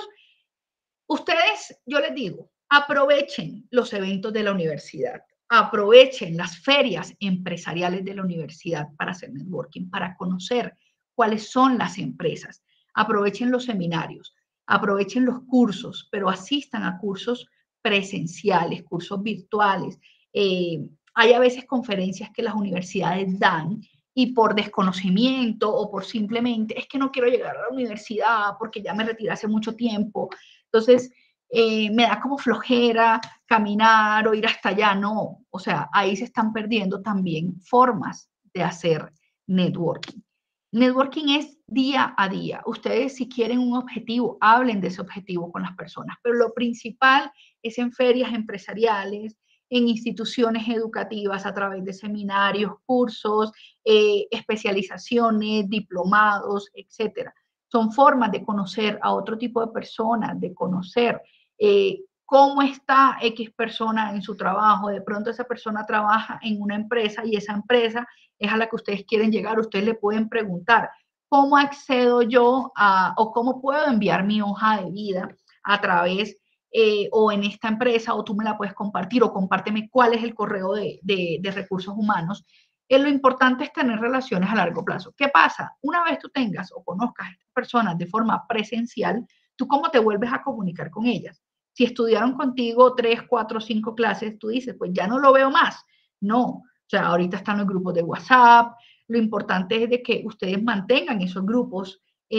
Ustedes, yo les digo, aprovechen los eventos de la universidad, aprovechen las ferias empresariales de la universidad para hacer networking, para conocer cuáles son las empresas, aprovechen los seminarios, aprovechen los cursos, pero asistan a cursos presenciales, cursos virtuales. Hay a veces conferencias que las universidades dan y por desconocimiento o por simplemente es que no quiero llegar a la universidad porque ya me retiré hace mucho tiempo. Entonces, me da como flojera caminar o ir hasta allá. No, o sea, ahí se están perdiendo también formas de hacer networking. Networking es día a día. Ustedes, si quieren un objetivo, hablen de ese objetivo con las personas, pero lo principal es en ferias empresariales, en instituciones educativas a través de seminarios, cursos, especializaciones, diplomados, etcétera. Son formas de conocer a otro tipo de personas, de conocer cómo está X persona en su trabajo. De pronto esa persona trabaja en una empresa y esa empresa es a la que ustedes quieren llegar. Ustedes le pueden preguntar, ¿cómo accedo yo o cómo puedo enviar mi hoja de vida a través o en esta empresa, o tú me la puedes compartir, o compárteme cuál es el correo de recursos humanos? Lo importante es tener relaciones a largo plazo. ¿Qué pasa? Una vez tú tengas o conozcas a estas personas de forma presencial, ¿tú cómo te vuelves a comunicar con ellas? Si estudiaron contigo 3, 4, 5 clases, tú dices, pues ya no lo veo más. No, o sea, ahorita están los grupos de WhatsApp. Lo importante es de que ustedes mantengan esos grupos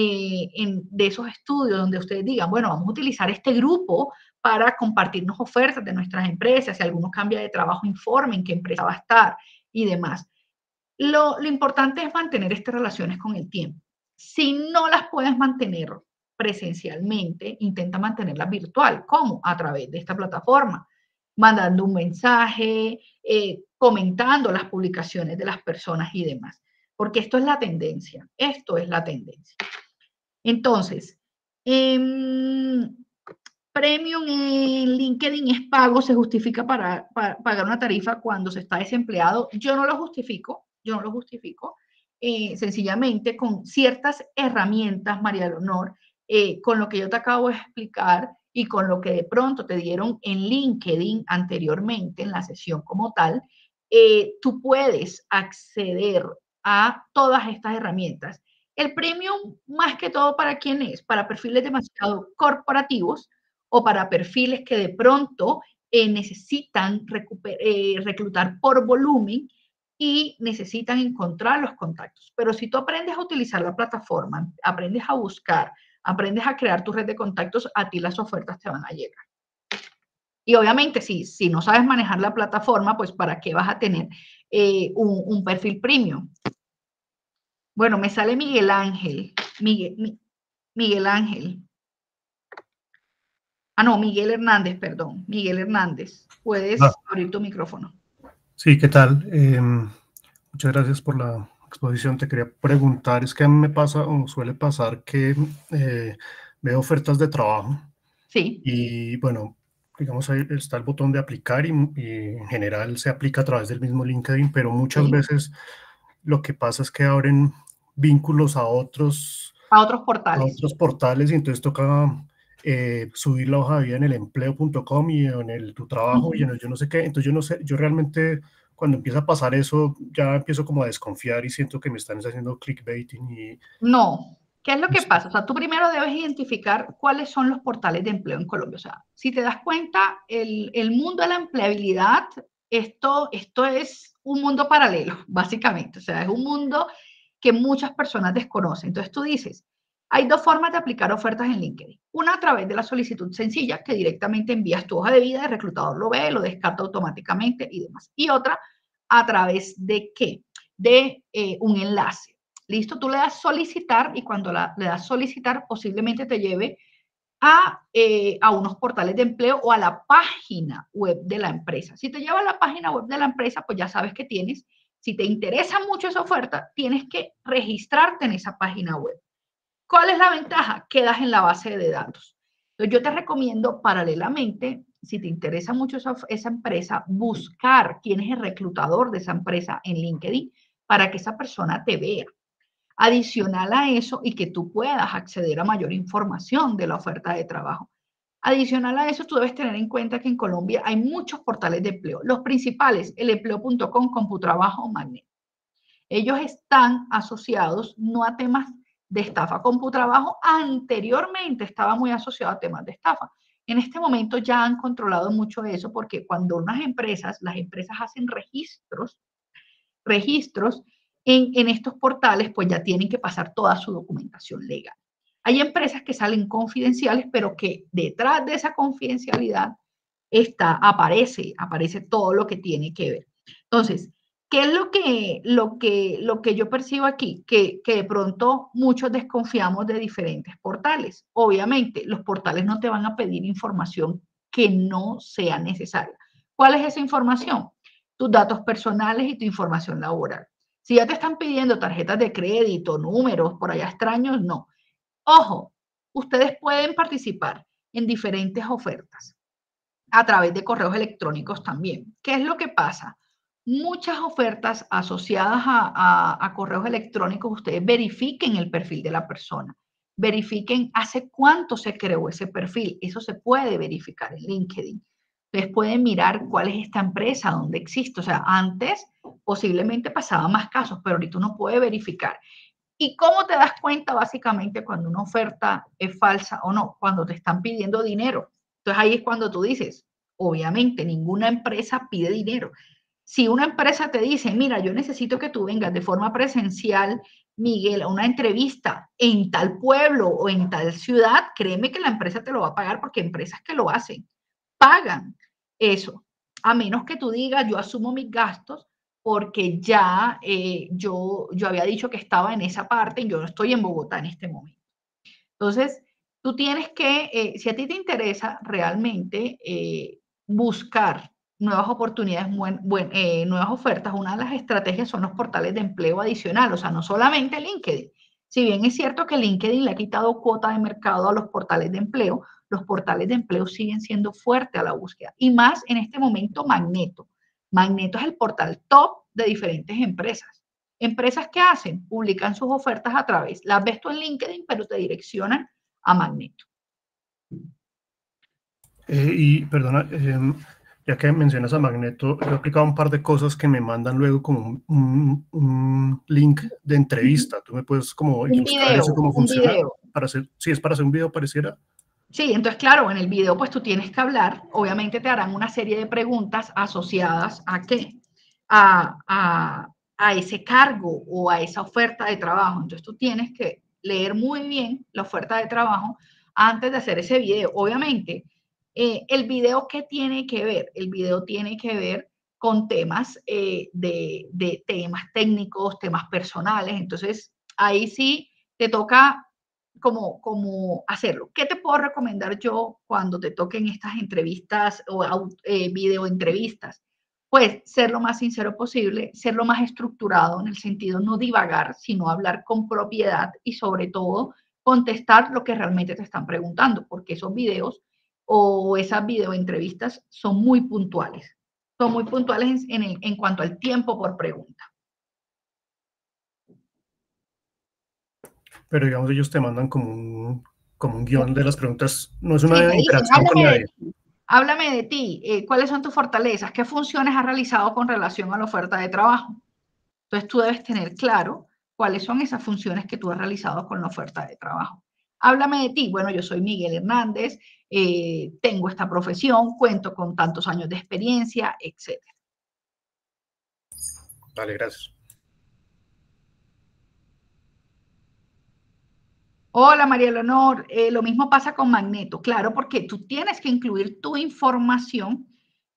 de esos estudios donde ustedes digan, bueno, vamos a utilizar este grupo para compartirnos ofertas de nuestras empresas. Si alguno cambia de trabajo, informen qué empresa va a estar y demás. Lo importante es mantener estas relaciones con el tiempo. Si no las puedes mantener presencialmente, intenta mantenerlas virtual. ¿Cómo? A través de esta plataforma, mandando un mensaje, comentando las publicaciones de las personas y demás. Porque esto es la tendencia. Esto es la tendencia. Entonces, Premium en LinkedIn es pago, se justifica para pagar una tarifa cuando se está desempleado. Yo no lo justifico, sencillamente con ciertas herramientas, María Leonor, con lo que yo te acabo de explicar y con lo que de pronto te dieron en LinkedIn anteriormente, en la sesión como tal, tú puedes acceder a todas estas herramientas. El Premium, más que todo, ¿para quién es? Para perfiles demasiado corporativos o para perfiles que de pronto necesitan reclutar por volumen y necesitan encontrar los contactos. Pero si tú aprendes a utilizar la plataforma, aprendes a buscar, aprendes a crear tu red de contactos, a ti las ofertas te van a llegar. Y obviamente, si no sabes manejar la plataforma, pues ¿para qué vas a tener un perfil premium? Bueno, me sale Miguel Ángel. Miguel Ángel. Ah, no, Miguel Hernández, perdón. Miguel Hernández. Puedes abrir tu micrófono. Sí, ¿qué tal? Muchas gracias por la exposición. Te quería preguntar, es que a mí me pasa o suele pasar que veo ofertas de trabajo. Sí. Y bueno, digamos, ahí está el botón de aplicar y en general se aplica a través del mismo LinkedIn, pero muchas veces lo que pasa es que abren vínculos a otros portales y entonces toca subir la hoja de vida en el empleo.com y en el tu trabajo y en el yo no sé qué. Entonces yo no sé, yo realmente cuando empieza a pasar eso ya empiezo como a desconfiar y siento que me están haciendo clickbaiting y... No, ¿Qué es lo que pasa? O sea, tú primero debes identificar cuáles son los portales de empleo en Colombia. O sea, si te das cuenta, el mundo de la empleabilidad, esto es un mundo paralelo, básicamente. O sea, es un mundo que muchas personas desconocen. Entonces tú dices, hay dos formas de aplicar ofertas en LinkedIn. Una a través de la solicitud sencilla, que directamente envías tu hoja de vida, el reclutador lo ve, lo descarta automáticamente y demás. Y otra a través de ¿qué? De un enlace. Listo, tú le das solicitar y cuando le das solicitar posiblemente te lleve a unos portales de empleo o a la página web de la empresa. Si te lleva a la página web de la empresa, pues ya sabes que tienes, si te interesa mucho esa oferta, tienes que registrarte en esa página web. ¿Cuál es la ventaja? Quedas en la base de datos. Entonces yo te recomiendo paralelamente, si te interesa mucho esa empresa, buscar quién es el reclutador de esa empresa en LinkedIn para que esa persona te vea. Adicional a eso y que tú puedas acceder a mayor información de la oferta de trabajo. Adicional a eso, tú debes tener en cuenta que en Colombia hay muchos portales de empleo. Los principales, elempleo.com, Computrabajo, Magnet. Ellos están asociados no a temas de estafa. Computrabajo anteriormente estaba muy asociado a temas de estafa. En este momento ya han controlado mucho eso porque cuando las empresas hacen registros en estos portales, pues ya tienen que pasar toda su documentación legal. Hay empresas que salen confidenciales, pero que detrás de esa confidencialidad aparece todo lo que tiene que ver. Entonces, ¿qué es lo que yo percibo aquí? Que de pronto muchos desconfiamos de diferentes portales. Obviamente, los portales no te van a pedir información que no sea necesaria. ¿Cuál es esa información? Tus datos personales y tu información laboral. Si ya te están pidiendo tarjetas de crédito, números por allá extraños, no. Ojo, ustedes pueden participar en diferentes ofertas a través de correos electrónicos también. ¿Qué es lo que pasa? Muchas ofertas asociadas a correos electrónicos, ustedes verifiquen el perfil de la persona. Verifiquen hace cuánto se creó ese perfil. Eso se puede verificar en LinkedIn. Ustedes pueden mirar cuál es esta empresa, dónde existe. O sea, antes posiblemente pasaban más casos, pero ahorita uno puede verificar. ¿Y cómo te das cuenta básicamente cuando una oferta es falsa o no? Cuando te están pidiendo dinero. Entonces ahí es cuando tú dices, obviamente ninguna empresa pide dinero. Si una empresa te dice, mira, yo necesito que tú vengas de forma presencial, Miguel, a una entrevista en tal pueblo o en tal ciudad, créeme que la empresa te lo va a pagar porque empresas que lo hacen pagan eso. A menos que tú digas, yo asumo mis gastos porque ya yo había dicho que estaba en esa parte y yo no estoy en Bogotá en este momento. Entonces, tú tienes que, si a ti te interesa realmente buscar nuevas oportunidades, nuevas ofertas, una de las estrategias son los portales de empleo adicional, o sea, no solamente LinkedIn. Si bien es cierto que LinkedIn le ha quitado cuota de mercado a los portales de empleo, los portales de empleo siguen siendo fuertes a la búsqueda. Y más en este momento Magneto. Magneto es el portal top de diferentes empresas. ¿Empresas qué hacen? Publican sus ofertas a través. Las ves tú en LinkedIn, pero te direccionan a Magneto. Y perdona, ya que mencionas a Magneto, he aplicado un par de cosas que me mandan luego como un link de entrevista. ¿Tú me puedes como ilustrar eso, cómo funciona? Para hacer, si es para hacer un video, pareciera. Sí, entonces claro, en el video pues tú tienes que hablar, obviamente te harán una serie de preguntas asociadas a qué, a ese cargo o a esa oferta de trabajo. Entonces tú tienes que leer muy bien la oferta de trabajo antes de hacer ese video. Obviamente, el video, ¿qué tiene que ver? El video tiene que ver con temas de temas técnicos, temas personales. Entonces ahí sí te toca como hacerlo. ¿Qué te puedo recomendar yo cuando te toquen estas entrevistas o video entrevistas? Pues ser lo más sincero posible, ser lo más estructurado en el sentido no divagar, sino hablar con propiedad y sobre todo contestar lo que realmente te están preguntando, porque esos videos o esas videoentrevistas son muy puntuales. Son muy puntuales en cuanto al tiempo por pregunta. Pero digamos, ellos te mandan como un guión de las preguntas, no es una interacción con nadie. Háblame de ti, ¿cuáles son tus fortalezas? ¿Qué funciones has realizado con relación a la oferta de trabajo? Entonces tú debes tener claro cuáles son esas funciones que tú has realizado con la oferta de trabajo. Háblame de ti. Bueno, yo soy Miguel Hernández, tengo esta profesión, cuento con tantos años de experiencia, etc. Vale, gracias. Hola, María Leonor. Lo mismo pasa con Magneto, claro, porque tú tienes que incluir tu información,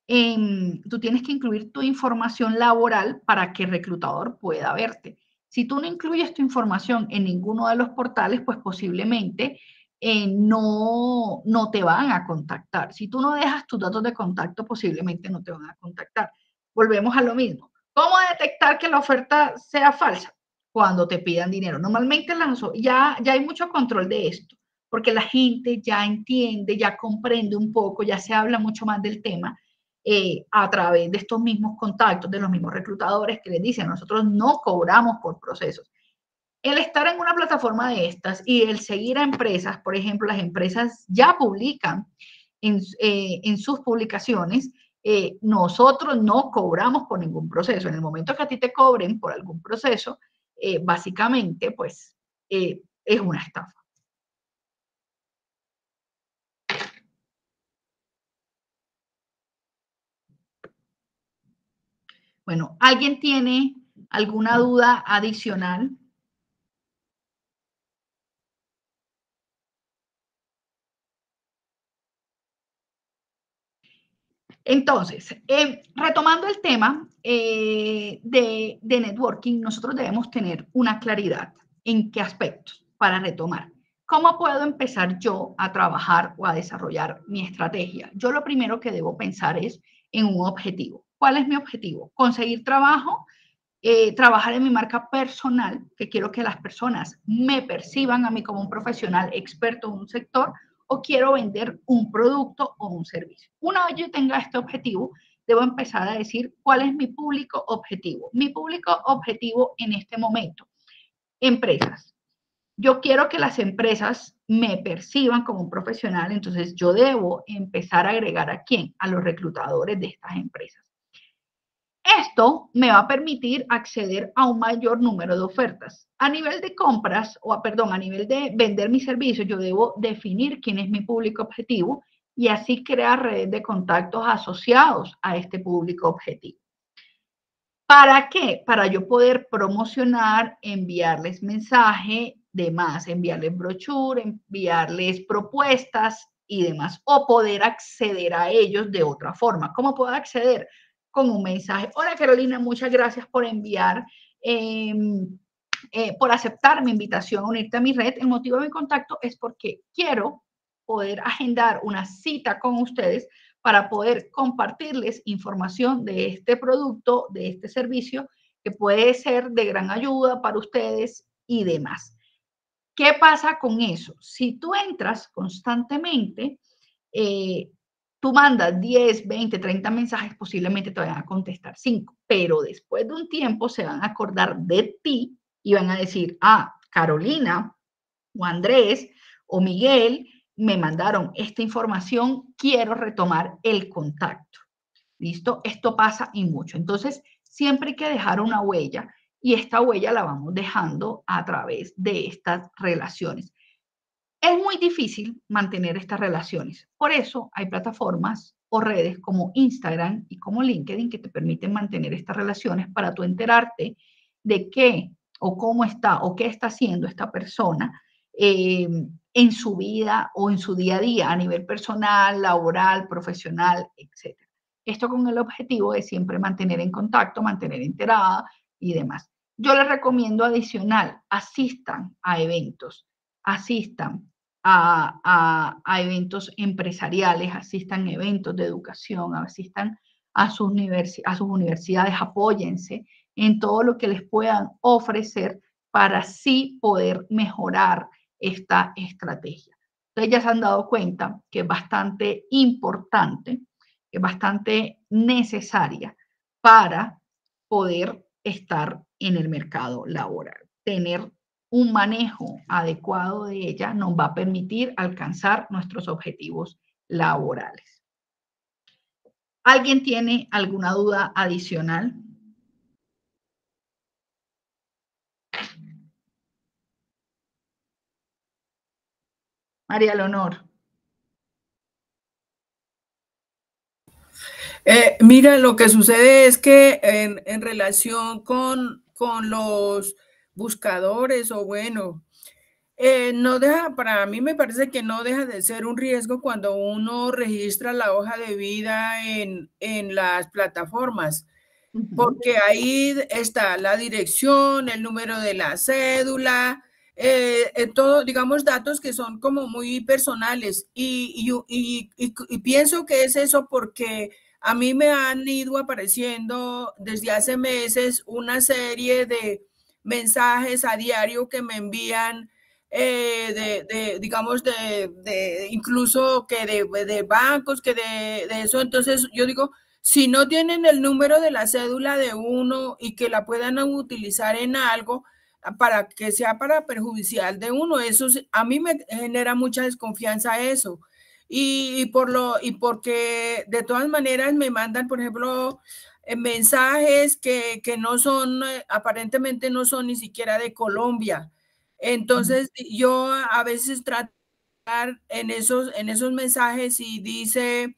laboral para que el reclutador pueda verte. Si tú no incluyes tu información en ninguno de los portales, pues posiblemente no te van a contactar. Si tú no dejas tus datos de contacto, posiblemente no te van a contactar. Volvemos a lo mismo. ¿Cómo detectar que la oferta sea falsa? Cuando te pidan dinero. Normalmente ya hay mucho control de esto, porque la gente ya entiende, ya comprende un poco, ya se habla mucho más del tema a través de estos mismos contactos, de los mismos reclutadores que les dicen, nosotros no cobramos por procesos. El estar en una plataforma de estas y el seguir a empresas, por ejemplo, las empresas ya publican en sus publicaciones, nosotros no cobramos por ningún proceso. En el momento que a ti te cobren por algún proceso, básicamente, pues, es una estafa. Bueno, ¿alguien tiene alguna duda adicional? Entonces, retomando el tema de networking, nosotros debemos tener una claridad en qué aspectos para retomar. ¿Cómo puedo empezar yo a trabajar o a desarrollar mi estrategia? Yo lo primero que debo pensar es en un objetivo. ¿Cuál es mi objetivo? Conseguir trabajo, trabajar en mi marca personal, que quiero que las personas me perciban a mí como un profesional experto en un sector, o quiero vender un producto o un servicio. Una vez yo tenga este objetivo, debo empezar a decir cuál es mi público objetivo. Mi público objetivo en este momento, empresas. Yo quiero que las empresas me perciban como un profesional, entonces yo debo empezar a agregar ¿a quién? A los reclutadores de estas empresas. Esto me va a permitir acceder a un mayor número de ofertas. A nivel de compras, a nivel de vender mis servicios, yo debo definir quién es mi público objetivo y así crear redes de contactos asociados a este público objetivo. ¿Para qué? Para yo poder promocionar, enviarles mensaje, demás, enviarles brochure, enviarles propuestas y demás, o poder acceder a ellos de otra forma. ¿Cómo puedo acceder? Con un mensaje. Hola Carolina, muchas gracias por enviar, por aceptar mi invitación a unirte a mi red. El motivo de mi contacto es porque quiero poder agendar una cita con ustedes para poder compartirles información de este producto, de este servicio, que puede ser de gran ayuda para ustedes y demás. ¿Qué pasa con eso? Si tú entras constantemente, tú mandas 10, 20, 30 mensajes, posiblemente te vayan a contestar 5, pero después de un tiempo se van a acordar de ti y van a decir, ah, Carolina o Andrés o Miguel me mandaron esta información, quiero retomar el contacto. ¿Listo? Esto pasa y mucho. Entonces, siempre hay que dejar una huella y esta huella la vamos dejando a través de estas relaciones. Es muy difícil mantener estas relaciones. Por eso hay plataformas o redes como Instagram y como LinkedIn que te permiten mantener estas relaciones para tú enterarte de qué o cómo está o qué está haciendo esta persona en su vida o en su día a día a nivel personal, laboral, profesional, etc. Esto con el objetivo de siempre mantener en contacto, mantener enterada y demás. Yo les recomiendo adicional, asistan a eventos, asistan a eventos empresariales, asistan a eventos de educación, asistan a sus universidades, apóyense en todo lo que les puedan ofrecer para así poder mejorar esta estrategia. Ustedes ya se han dado cuenta que es bastante importante, es bastante necesaria para poder estar en el mercado laboral. Tener un manejo adecuado de ella nos va a permitir alcanzar nuestros objetivos laborales. ¿Alguien tiene alguna duda adicional? María Leonor. Mira, lo que sucede es que en relación con los buscadores o bueno, no deja, para mí me parece que no deja de ser un riesgo cuando uno registra la hoja de vida en las plataformas, porque ahí está la dirección, el número de la cédula, todo, digamos, datos que son como muy personales y pienso que es eso porque a mí me han ido apareciendo desde hace meses una serie de mensajes a diario que me envían digamos, incluso que de bancos, que de eso. Entonces yo digo, si no tienen el número de la cédula de uno y que la puedan utilizar en algo para que sea para perjudicial de uno, eso a mí me genera mucha desconfianza eso. Y porque de todas maneras me mandan, por ejemplo, mensajes que no son, aparentemente no son ni siquiera de Colombia. Entonces yo a veces trato en esos mensajes y dice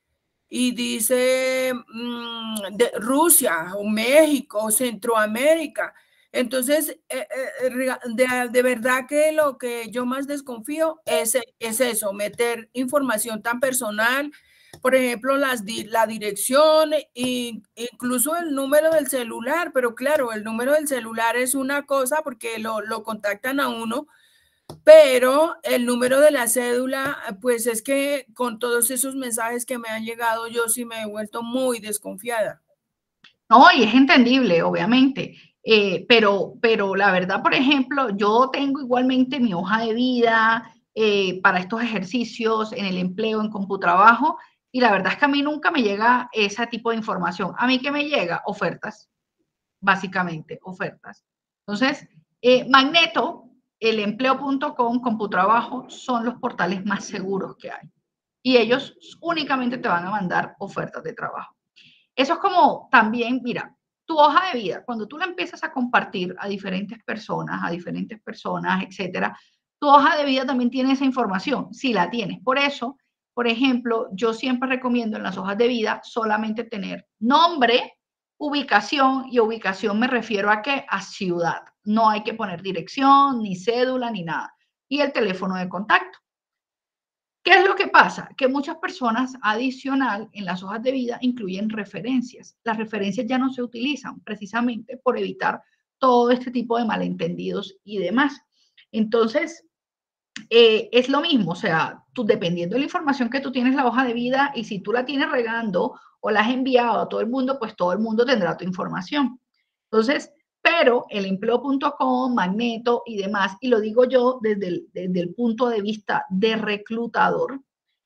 de Rusia o México o Centroamérica. Entonces, de verdad que lo que yo más desconfío es eso, meter información tan personal, por ejemplo, la dirección e incluso el número del celular, pero claro, el número del celular es una cosa porque lo contactan a uno, pero el número de la cédula, pues es que con todos esos mensajes que me han llegado, yo sí me he vuelto muy desconfiada. No, y es entendible, obviamente, pero la verdad, por ejemplo, yo tengo igualmente mi hoja de vida para estos ejercicios en el empleo, en CompuTrabajo, y la verdad es que a mí nunca me llega ese tipo de información. ¿A mí qué me llega? Ofertas, básicamente, ofertas. Entonces, Magneto, elempleo.com, CompuTrabajo, son los portales más seguros que hay. Y ellos únicamente te van a mandar ofertas de trabajo. Eso es como también, mira, tu hoja de vida, cuando tú la empiezas a compartir a diferentes personas, etcétera, tu hoja de vida también tiene esa información, si la tienes. Por eso, por ejemplo, yo siempre recomiendo en las hojas de vida solamente tener nombre, ubicación, y ubicación me refiero a qué, a ciudad. No hay que poner dirección, ni cédula, ni nada. Y el teléfono de contacto. ¿Qué es lo que pasa? Que muchas personas adicional en las hojas de vida incluyen referencias. Las referencias ya no se utilizan precisamente por evitar todo este tipo de malentendidos y demás. Entonces, es lo mismo, o sea, tú dependiendo de la información que tú tienes en la hoja de vida y si tú la tienes regando o la has enviado a todo el mundo, pues todo el mundo tendrá tu información. Entonces, pero el empleo.com, Magneto y demás, y lo digo yo desde el punto de vista de reclutador,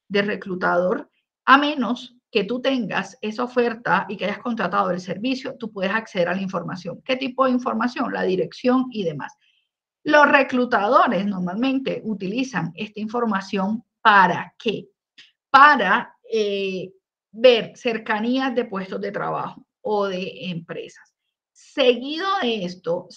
a menos que tú tengas esa oferta y que hayas contratado el servicio, tú puedes acceder a la información. ¿Qué tipo de información? La dirección y demás. Los reclutadores normalmente utilizan esta información ¿para qué? Para ver cercanías de puestos de trabajo o de empresas. Seguido de esto,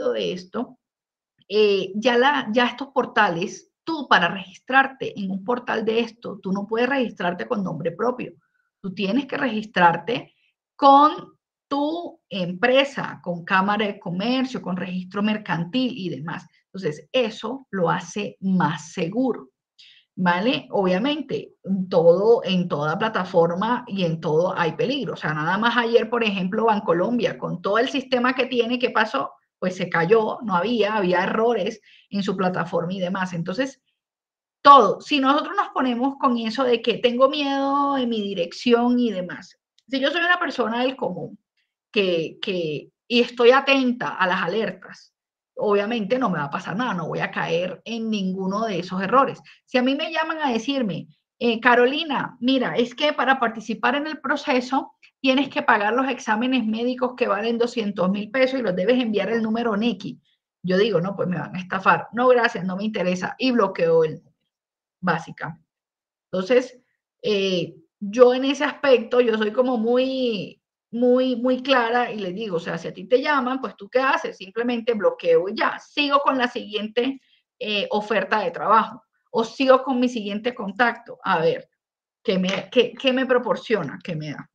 ya estos portales, tú para registrarte en un portal de esto, tú no puedes registrarte con nombre propio. Tú tienes que registrarte con tu empresa, con Cámara de Comercio, con registro mercantil y demás. Entonces, eso lo hace más seguro. ¿Vale? Obviamente, en toda plataforma y en todo hay peligro. O sea, nada más ayer, por ejemplo, Bancolombia, con todo el sistema que tiene, ¿qué pasó? Pues se cayó, no había errores en su plataforma y demás. Entonces, todo, si nosotros nos ponemos con eso de que tengo miedo en mi dirección y demás, si yo soy una persona del común y estoy atenta a las alertas, obviamente no me va a pasar nada, no voy a caer en ninguno de esos errores. Si a mí me llaman a decirme, Carolina, mira, es que para participar en el proceso tienes que pagar los exámenes médicos que valen 200,000 pesos y los debes enviar el número NECI. Yo digo, no, pues me van a estafar. No, gracias, no me interesa. Y bloqueo el número, básicamente. Entonces, yo en ese aspecto, yo soy como muy clara y les digo, o sea, si a ti te llaman, pues tú qué haces, simplemente bloqueo y ya, sigo con la siguiente oferta de trabajo. o sigo con mi siguiente contacto. A ver, ¿qué me proporciona? ¿Qué me da?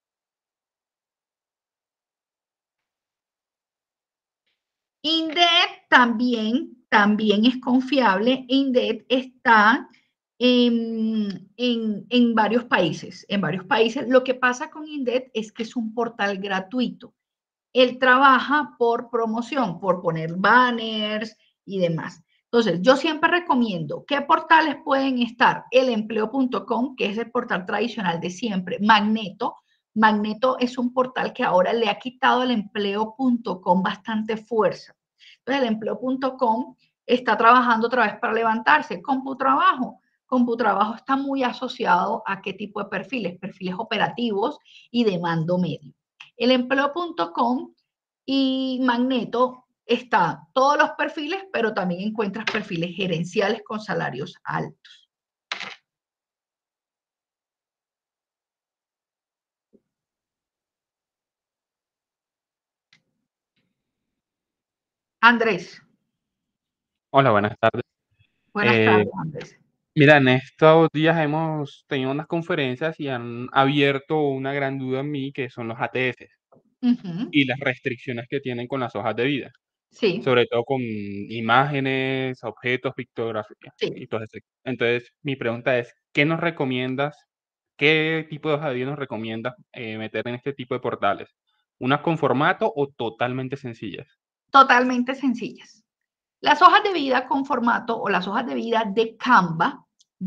Indeed también es confiable. Indeed está en varios países. En varios países. Lo que pasa con Indeed es que es un portal gratuito. Él trabaja por promoción, por poner banners y demás. Entonces, yo siempre recomiendo, ¿qué portales pueden estar? Elempleo.com, que es el portal tradicional de siempre. Magneto. Magneto es un portal que ahora le ha quitado al empleo.com bastante fuerza. Entonces, el empleo.com está trabajando otra vez para levantarse. CompuTrabajo. CompuTrabajo está muy asociado a qué tipo de perfiles, perfiles operativos y de mando medio. El empleo.com y Magneto está todos los perfiles, pero también encuentras perfiles gerenciales con salarios altos. Andrés. Hola, buenas tardes. Buenas tardes, Andrés. Mira, en estos días hemos tenido unas conferencias y han abierto una gran duda en mí, que son los ATS y las restricciones que tienen con las hojas de vida. Sí. Sobre todo con imágenes, objetos, pictografía y todo eso. Entonces, mi pregunta es, ¿qué nos recomiendas? ¿Qué tipo de hoja de vida nos recomiendas meter en este tipo de portales? ¿Unas con formato o totalmente sencillas? Totalmente sencillas. Las hojas de vida con formato o las hojas de vida de Canva,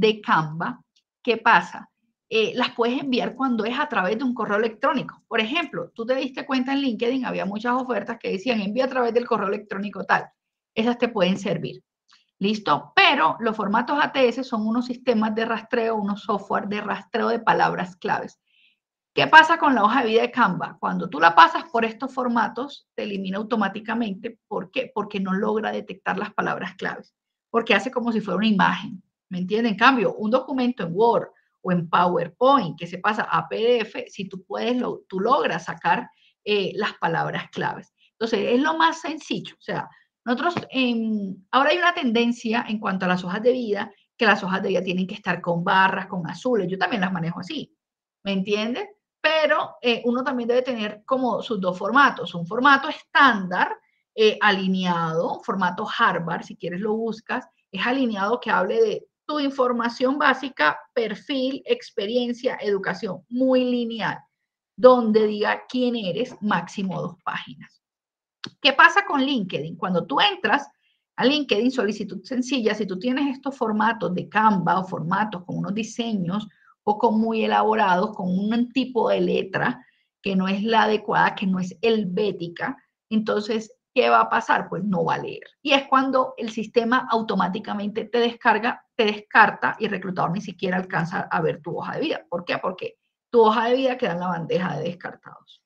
¿qué pasa? Las puedes enviar cuando es a través de un correo electrónico. Por ejemplo, tú te diste cuenta en LinkedIn, había muchas ofertas que decían envía a través del correo electrónico tal. Esas te pueden servir. ¿Listo? Pero los formatos ATS son unos sistemas de rastreo, unos software de rastreo de palabras claves. ¿Qué pasa con la hoja de vida de Canva? Cuando tú la pasas por estos formatos, te elimina automáticamente. ¿Por qué? Porque no logra detectar las palabras claves. Porque hace como si fuera una imagen. ¿Me entienden? En cambio, un documento en Word o en PowerPoint que se pasa a PDF, si tú puedes, tú logras sacar las palabras claves. Entonces, es lo más sencillo. O sea, nosotros, ahora hay una tendencia en cuanto a las hojas de vida, que las hojas de vida tienen que estar con barras, con azules. Yo también las manejo así. ¿Me entiendes? Pero uno también debe tener como sus dos formatos, un formato estándar, alineado, formato Harvard, si quieres lo buscas, es alineado que hable de tu información básica, perfil, experiencia, educación, muy lineal, donde diga quién eres, máximo 2 páginas. ¿Qué pasa con LinkedIn? Cuando tú entras a LinkedIn, solicitud sencilla, si tú tienes estos formatos de Canva o formatos con unos diseños poco muy elaborados, con un tipo de letra que no es la adecuada, que no es helvética, entonces, ¿qué va a pasar? Pues no va a leer. Y es cuando el sistema automáticamente te descarga, te descarta y el reclutador ni siquiera alcanza a ver tu hoja de vida. ¿Por qué? Porque tu hoja de vida queda en la bandeja de descartados.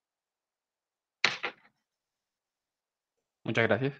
Muchas gracias.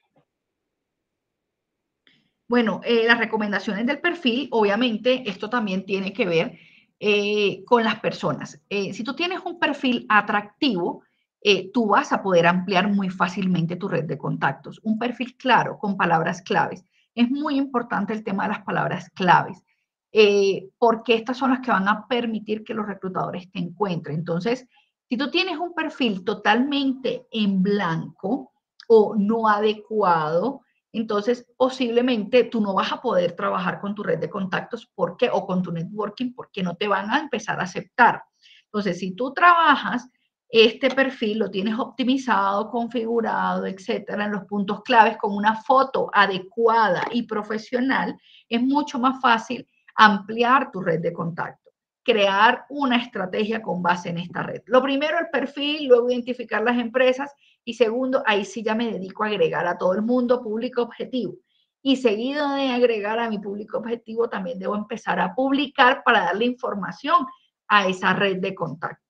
Bueno, las recomendaciones del perfil, obviamente, esto también tiene que ver con las personas. Si tú tienes un perfil atractivo, tú vas a poder ampliar muy fácilmente tu red de contactos. Un perfil claro, con palabras claves. Es muy importante el tema de las palabras claves, porque estas son las que van a permitir que los reclutadores te encuentren. Entonces, si tú tienes un perfil totalmente en blanco o no adecuado, entonces posiblemente tú no vas a poder trabajar con tu red de contactos. ¿Por qué? O con tu networking, porque no te van a empezar a aceptar. Entonces, si tú trabajas este perfil, lo tienes optimizado, configurado, etcétera, en los puntos claves con una foto adecuada y profesional, es mucho más fácil ampliar tu red de contactos, crear una estrategia con base en esta red. Lo primero, el perfil, luego identificar las empresas y segundo, ahí sí ya me dedico a agregar a todo el mundo público objetivo. Y seguido de agregar a mi público objetivo, también debo empezar a publicar para darle información a esa red de contacto.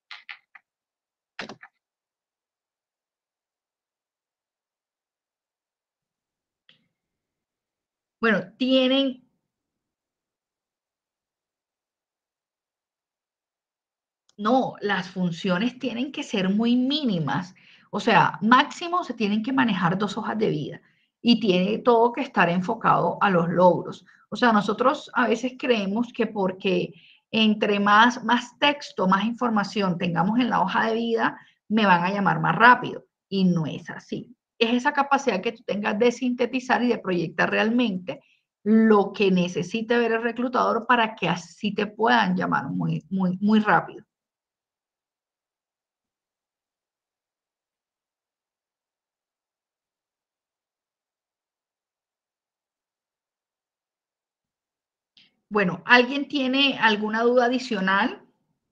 Bueno, no, las funciones tienen que ser muy mínimas. O sea, máximo se tienen que manejar 2 hojas de vida. y tiene todo que estar enfocado a los logros. O sea, nosotros a veces creemos que porque entre más texto, más información tengamos en la hoja de vida, me van a llamar más rápido. Y no es así. Es esa capacidad que tú tengas de sintetizar y de proyectar realmente lo que necesite ver el reclutador para que así te puedan llamar muy rápido. Bueno, ¿alguien tiene alguna duda adicional?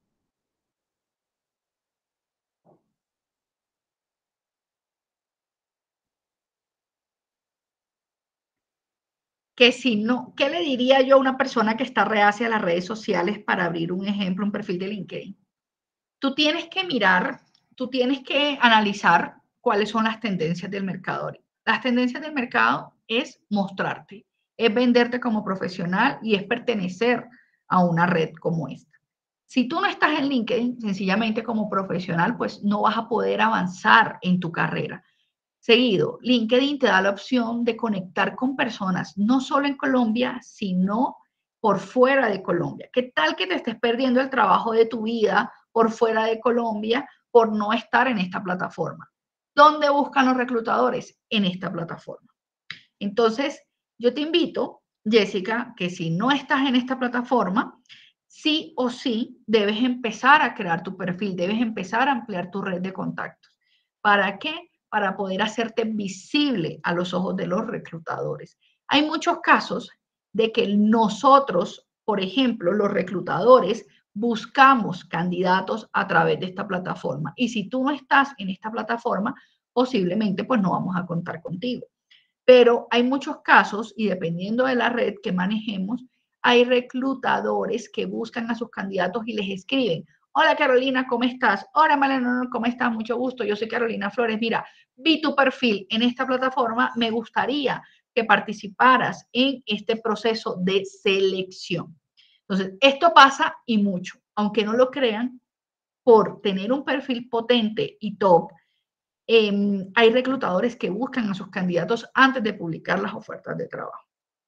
Que si no, ¿qué le diría yo a una persona que está reacia a las redes sociales para abrir un ejemplo, un perfil de LinkedIn? Tú tienes que mirar, tú tienes que analizar cuáles son las tendencias del mercado. Las tendencias del mercado es mostrarte, es venderte como profesional y es pertenecer a una red como esta. Si tú no estás en LinkedIn, sencillamente como profesional, pues no vas a poder avanzar en tu carrera. Seguido, LinkedIn te da la opción de conectar con personas, no solo en Colombia, sino por fuera de Colombia. ¿Qué tal que te estés perdiendo el trabajo de tu vida por fuera de Colombia por no estar en esta plataforma? ¿Dónde buscan los reclutadores? En esta plataforma. Entonces, yo te invito, Jessica, que si no estás en esta plataforma, sí o sí debes empezar a crear tu perfil, debes empezar a ampliar tu red de contactos. ¿Para qué? Para poder hacerte visible a los ojos de los reclutadores. Hay muchos casos de que nosotros, por ejemplo, los reclutadores, buscamos candidatos a través de esta plataforma. Y si tú no estás en esta plataforma, posiblemente pues no vamos a contar contigo. Pero hay muchos casos, y dependiendo de la red que manejemos, hay reclutadores que buscan a sus candidatos y les escriben: hola Carolina, ¿cómo estás? Hola Malena, ¿cómo estás? Mucho gusto, yo soy Carolina Flores. Mira, vi tu perfil en esta plataforma, me gustaría que participaras en este proceso de selección. Entonces, esto pasa y mucho, aunque no lo crean, por tener un perfil potente y top, hay reclutadores que buscan a sus candidatos antes de publicar las ofertas de trabajo.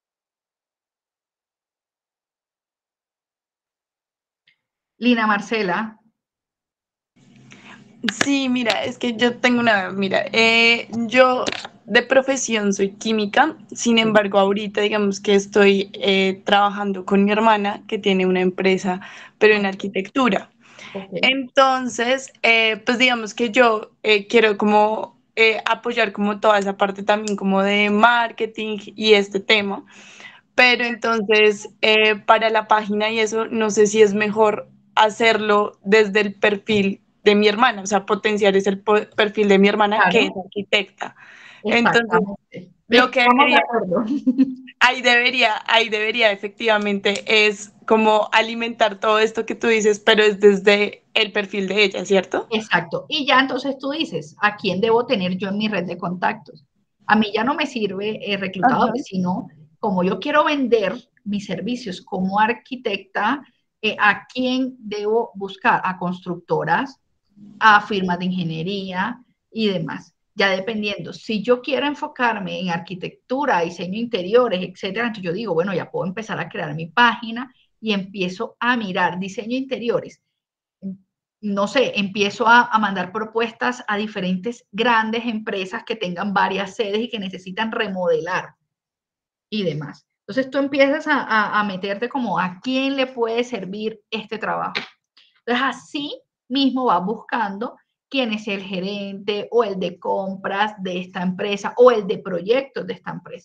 Lina Marcela. Sí, mira, es que yo tengo yo de profesión soy química, sin embargo ahorita digamos que estoy trabajando con mi hermana que tiene una empresa, pero en arquitectura. Okay. Entonces, pues digamos que yo quiero como apoyar como toda esa parte también como de marketing y este tema, pero entonces para la página y eso no sé si es mejor hacerlo desde el perfil de mi hermana, o sea, potenciar es el perfil de mi hermana, claro, que es arquitecta. Entonces, lo que debería, ahí debería efectivamente es como alimentar todo esto que tú dices, pero es desde el perfil de ella, ¿cierto? Exacto. Y ya entonces tú dices, ¿a quién debo tener yo en mi red de contactos? A mí ya no me sirve reclutador, sino como yo quiero vender mis servicios como arquitecta, ¿a quién debo buscar? A constructoras, a firmas de ingeniería y demás. Ya dependiendo, si yo quiero enfocarme en arquitectura, diseño de interiores, etcétera, entonces yo digo, bueno, ya puedo empezar a crear mi página y empiezo a mirar diseño de interiores. No sé, empiezo a mandar propuestas a diferentes grandes empresas que tengan varias sedes y que necesitan remodelar y demás. Entonces tú empiezas a meterte como a quién le puede servir este trabajo. Entonces así mismo vas buscando quién es el gerente o el de compras de esta empresa o el de proyectos de esta empresa.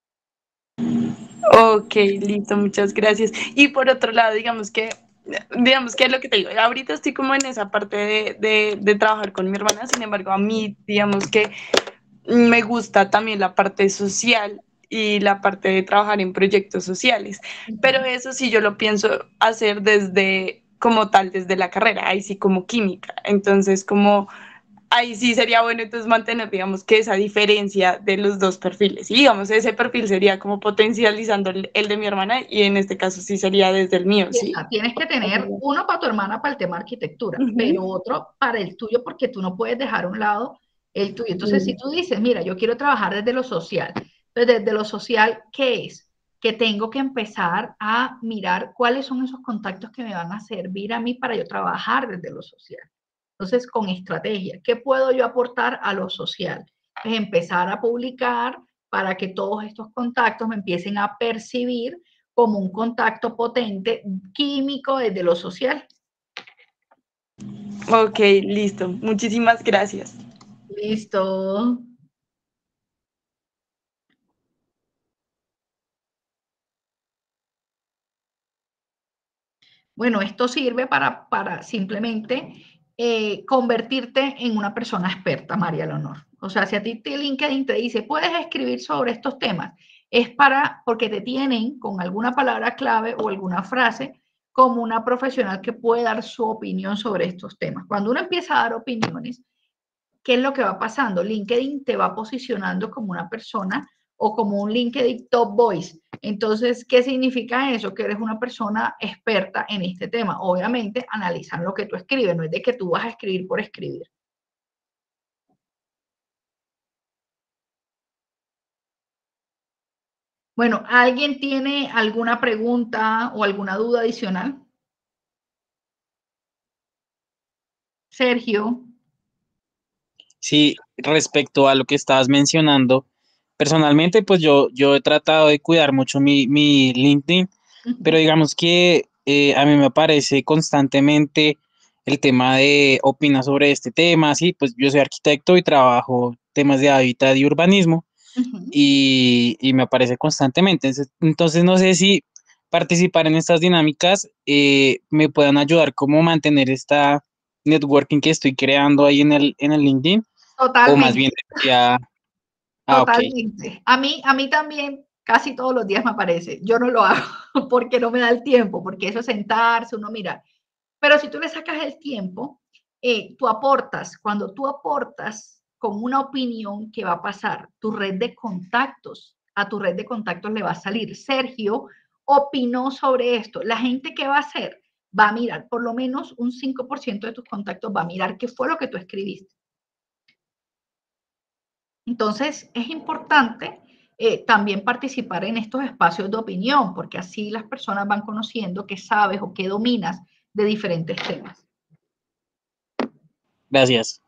Ok, listo, muchas gracias. Y por otro lado, digamos que es lo que te digo, ahorita estoy como en esa parte de trabajar con mi hermana, sin embargo, a mí, digamos que me gusta también la parte social y la parte de trabajar en proyectos sociales, pero eso sí yo lo pienso hacer desde como tal, desde la carrera, ahí sí como química, entonces como ahí sí sería bueno entonces mantener, digamos, que esa diferencia de los dos perfiles. Y digamos, ese perfil sería como potencializando el de mi hermana y en este caso sí sería desde el mío, ¿sí? Tienes que tener uno para tu hermana para el tema arquitectura, pero otro para el tuyo porque tú no puedes dejar a un lado el tuyo. Entonces, si tú dices, mira, yo quiero trabajar desde lo social, entonces desde lo social, ¿qué es? Que tengo que empezar a mirar cuáles son esos contactos que me van a servir a mí para yo trabajar desde lo social. Entonces, con estrategia, ¿qué puedo yo aportar a lo social? Pues empezar a publicar para que todos estos contactos me empiecen a percibir como un contacto potente químico desde lo social. Ok, listo. Muchísimas gracias. Listo. Bueno, esto sirve para simplemente convertirte en una persona experta, María Leonor. O sea, si a ti LinkedIn te dice, puedes escribir sobre estos temas, es porque te tienen con alguna palabra clave o alguna frase como una profesional que puede dar su opinión sobre estos temas. Cuando uno empieza a dar opiniones, ¿qué es lo que va pasando? LinkedIn te va posicionando como una persona o como un LinkedIn Top Voice. Entonces, ¿qué significa eso? Que eres una persona experta en este tema. Obviamente, analizan lo que tú escribes, no es de que tú vas a escribir por escribir. Bueno, ¿alguien tiene alguna pregunta o alguna duda adicional? Sergio. Sí, respecto a lo que estabas mencionando, personalmente, pues yo he tratado de cuidar mucho mi LinkedIn, pero digamos que a mí me aparece constantemente el tema de opinar sobre este tema, sí, pues yo soy arquitecto y trabajo temas de hábitat y urbanismo y me aparece constantemente. Entonces no sé si participar en estas dinámicas me puedan ayudar como mantener esta networking que estoy creando ahí en el LinkedIn. Totalmente. O más bien ya... Totalmente. Okay. A mí también casi todos los días me aparece. Yo no lo hago porque no me da el tiempo, porque eso es sentarse, uno mirar. Pero si tú le sacas el tiempo, tú aportas. Cuando tú aportas con una opinión, ¿qué va a pasar? Tu red de contactos, a tu red de contactos le va a salir. Sergio opinó sobre esto. La gente, ¿qué va a hacer? Va a mirar, por lo menos un 5% de tus contactos va a mirar qué fue lo que tú escribiste. Entonces, es importante también participar en estos espacios de opinión, porque así las personas van conociendo qué sabes o qué dominas de diferentes temas. Gracias.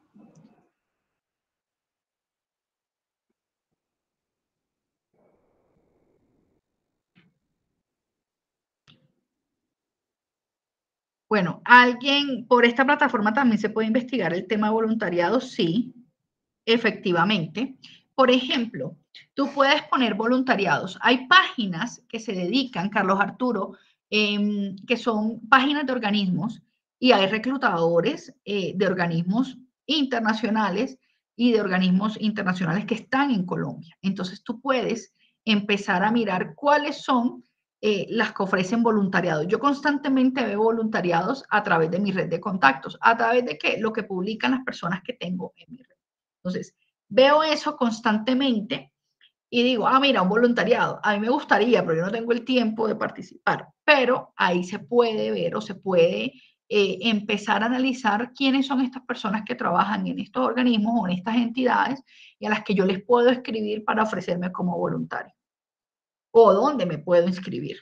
Bueno, alguien por esta plataforma también se puede investigar el tema voluntariado, sí, efectivamente. Por ejemplo, tú puedes poner voluntariados. Hay páginas que se dedican, Carlos Arturo, que son páginas de organismos y hay reclutadores de organismos internacionales y de organismos internacionales que están en Colombia. Entonces tú puedes empezar a mirar cuáles son las que ofrecen voluntariado. Yo constantemente veo voluntariados a través de mi red de contactos. ¿A través de qué? Lo que publican las personas que tengo en mi red. Entonces, veo eso constantemente y digo, mira, un voluntariado. A mí me gustaría, pero yo no tengo el tiempo de participar. Pero ahí se puede ver o se puede empezar a analizar quiénes son estas personas que trabajan en estos organismos o en estas entidades y a las que yo les puedo escribir para ofrecerme como voluntario. O dónde me puedo inscribir.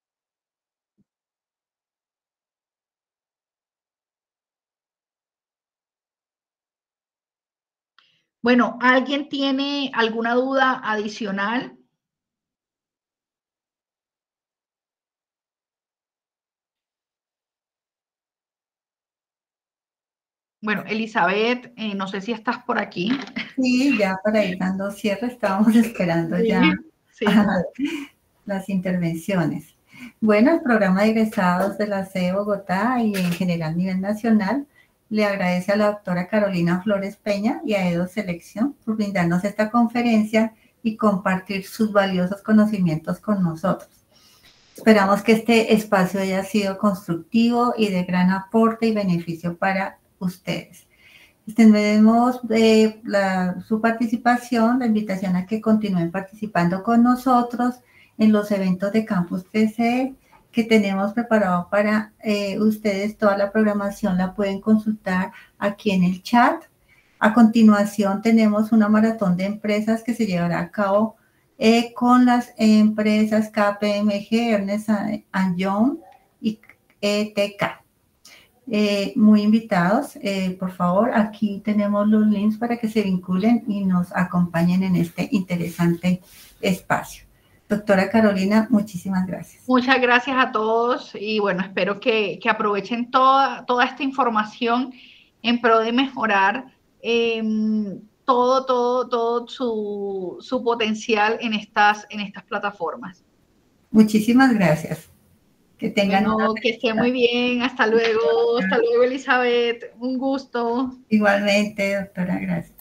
Bueno, ¿alguien tiene alguna duda adicional? Bueno, Elizabeth, no sé si estás por aquí. Sí, ya para ir dando cierre, estábamos esperando ya las intervenciones. Bueno, el programa de egresados de la sede de Bogotá y en general a nivel nacional le agradece a la doctora Carolina Flores Peña y a Edo Selección por brindarnos esta conferencia y compartir sus valiosos conocimientos con nosotros. Esperamos que este espacio haya sido constructivo y de gran aporte y beneficio para ustedes. Extendemos su participación, la invitación a que continúen participando con nosotros en los eventos de Campus 3C que tenemos preparado para ustedes. Toda la programación la pueden consultar aquí en el chat A continuación tenemos una maratón de empresas que se llevará a cabo con las empresas KPMG, Ernst & Young y ETK. Muy invitados, por favor, aquí tenemos los links para que se vinculen y nos acompañen en este interesante espacio. Doctora Carolina, muchísimas gracias. Muchas gracias a todos y bueno, espero que aprovechen toda esta información en pro de mejorar todo su potencial en estas plataformas. Muchísimas gracias. Que tengan que esté muy bien. Hasta luego, Elizabeth. Un gusto. Igualmente, doctora, gracias.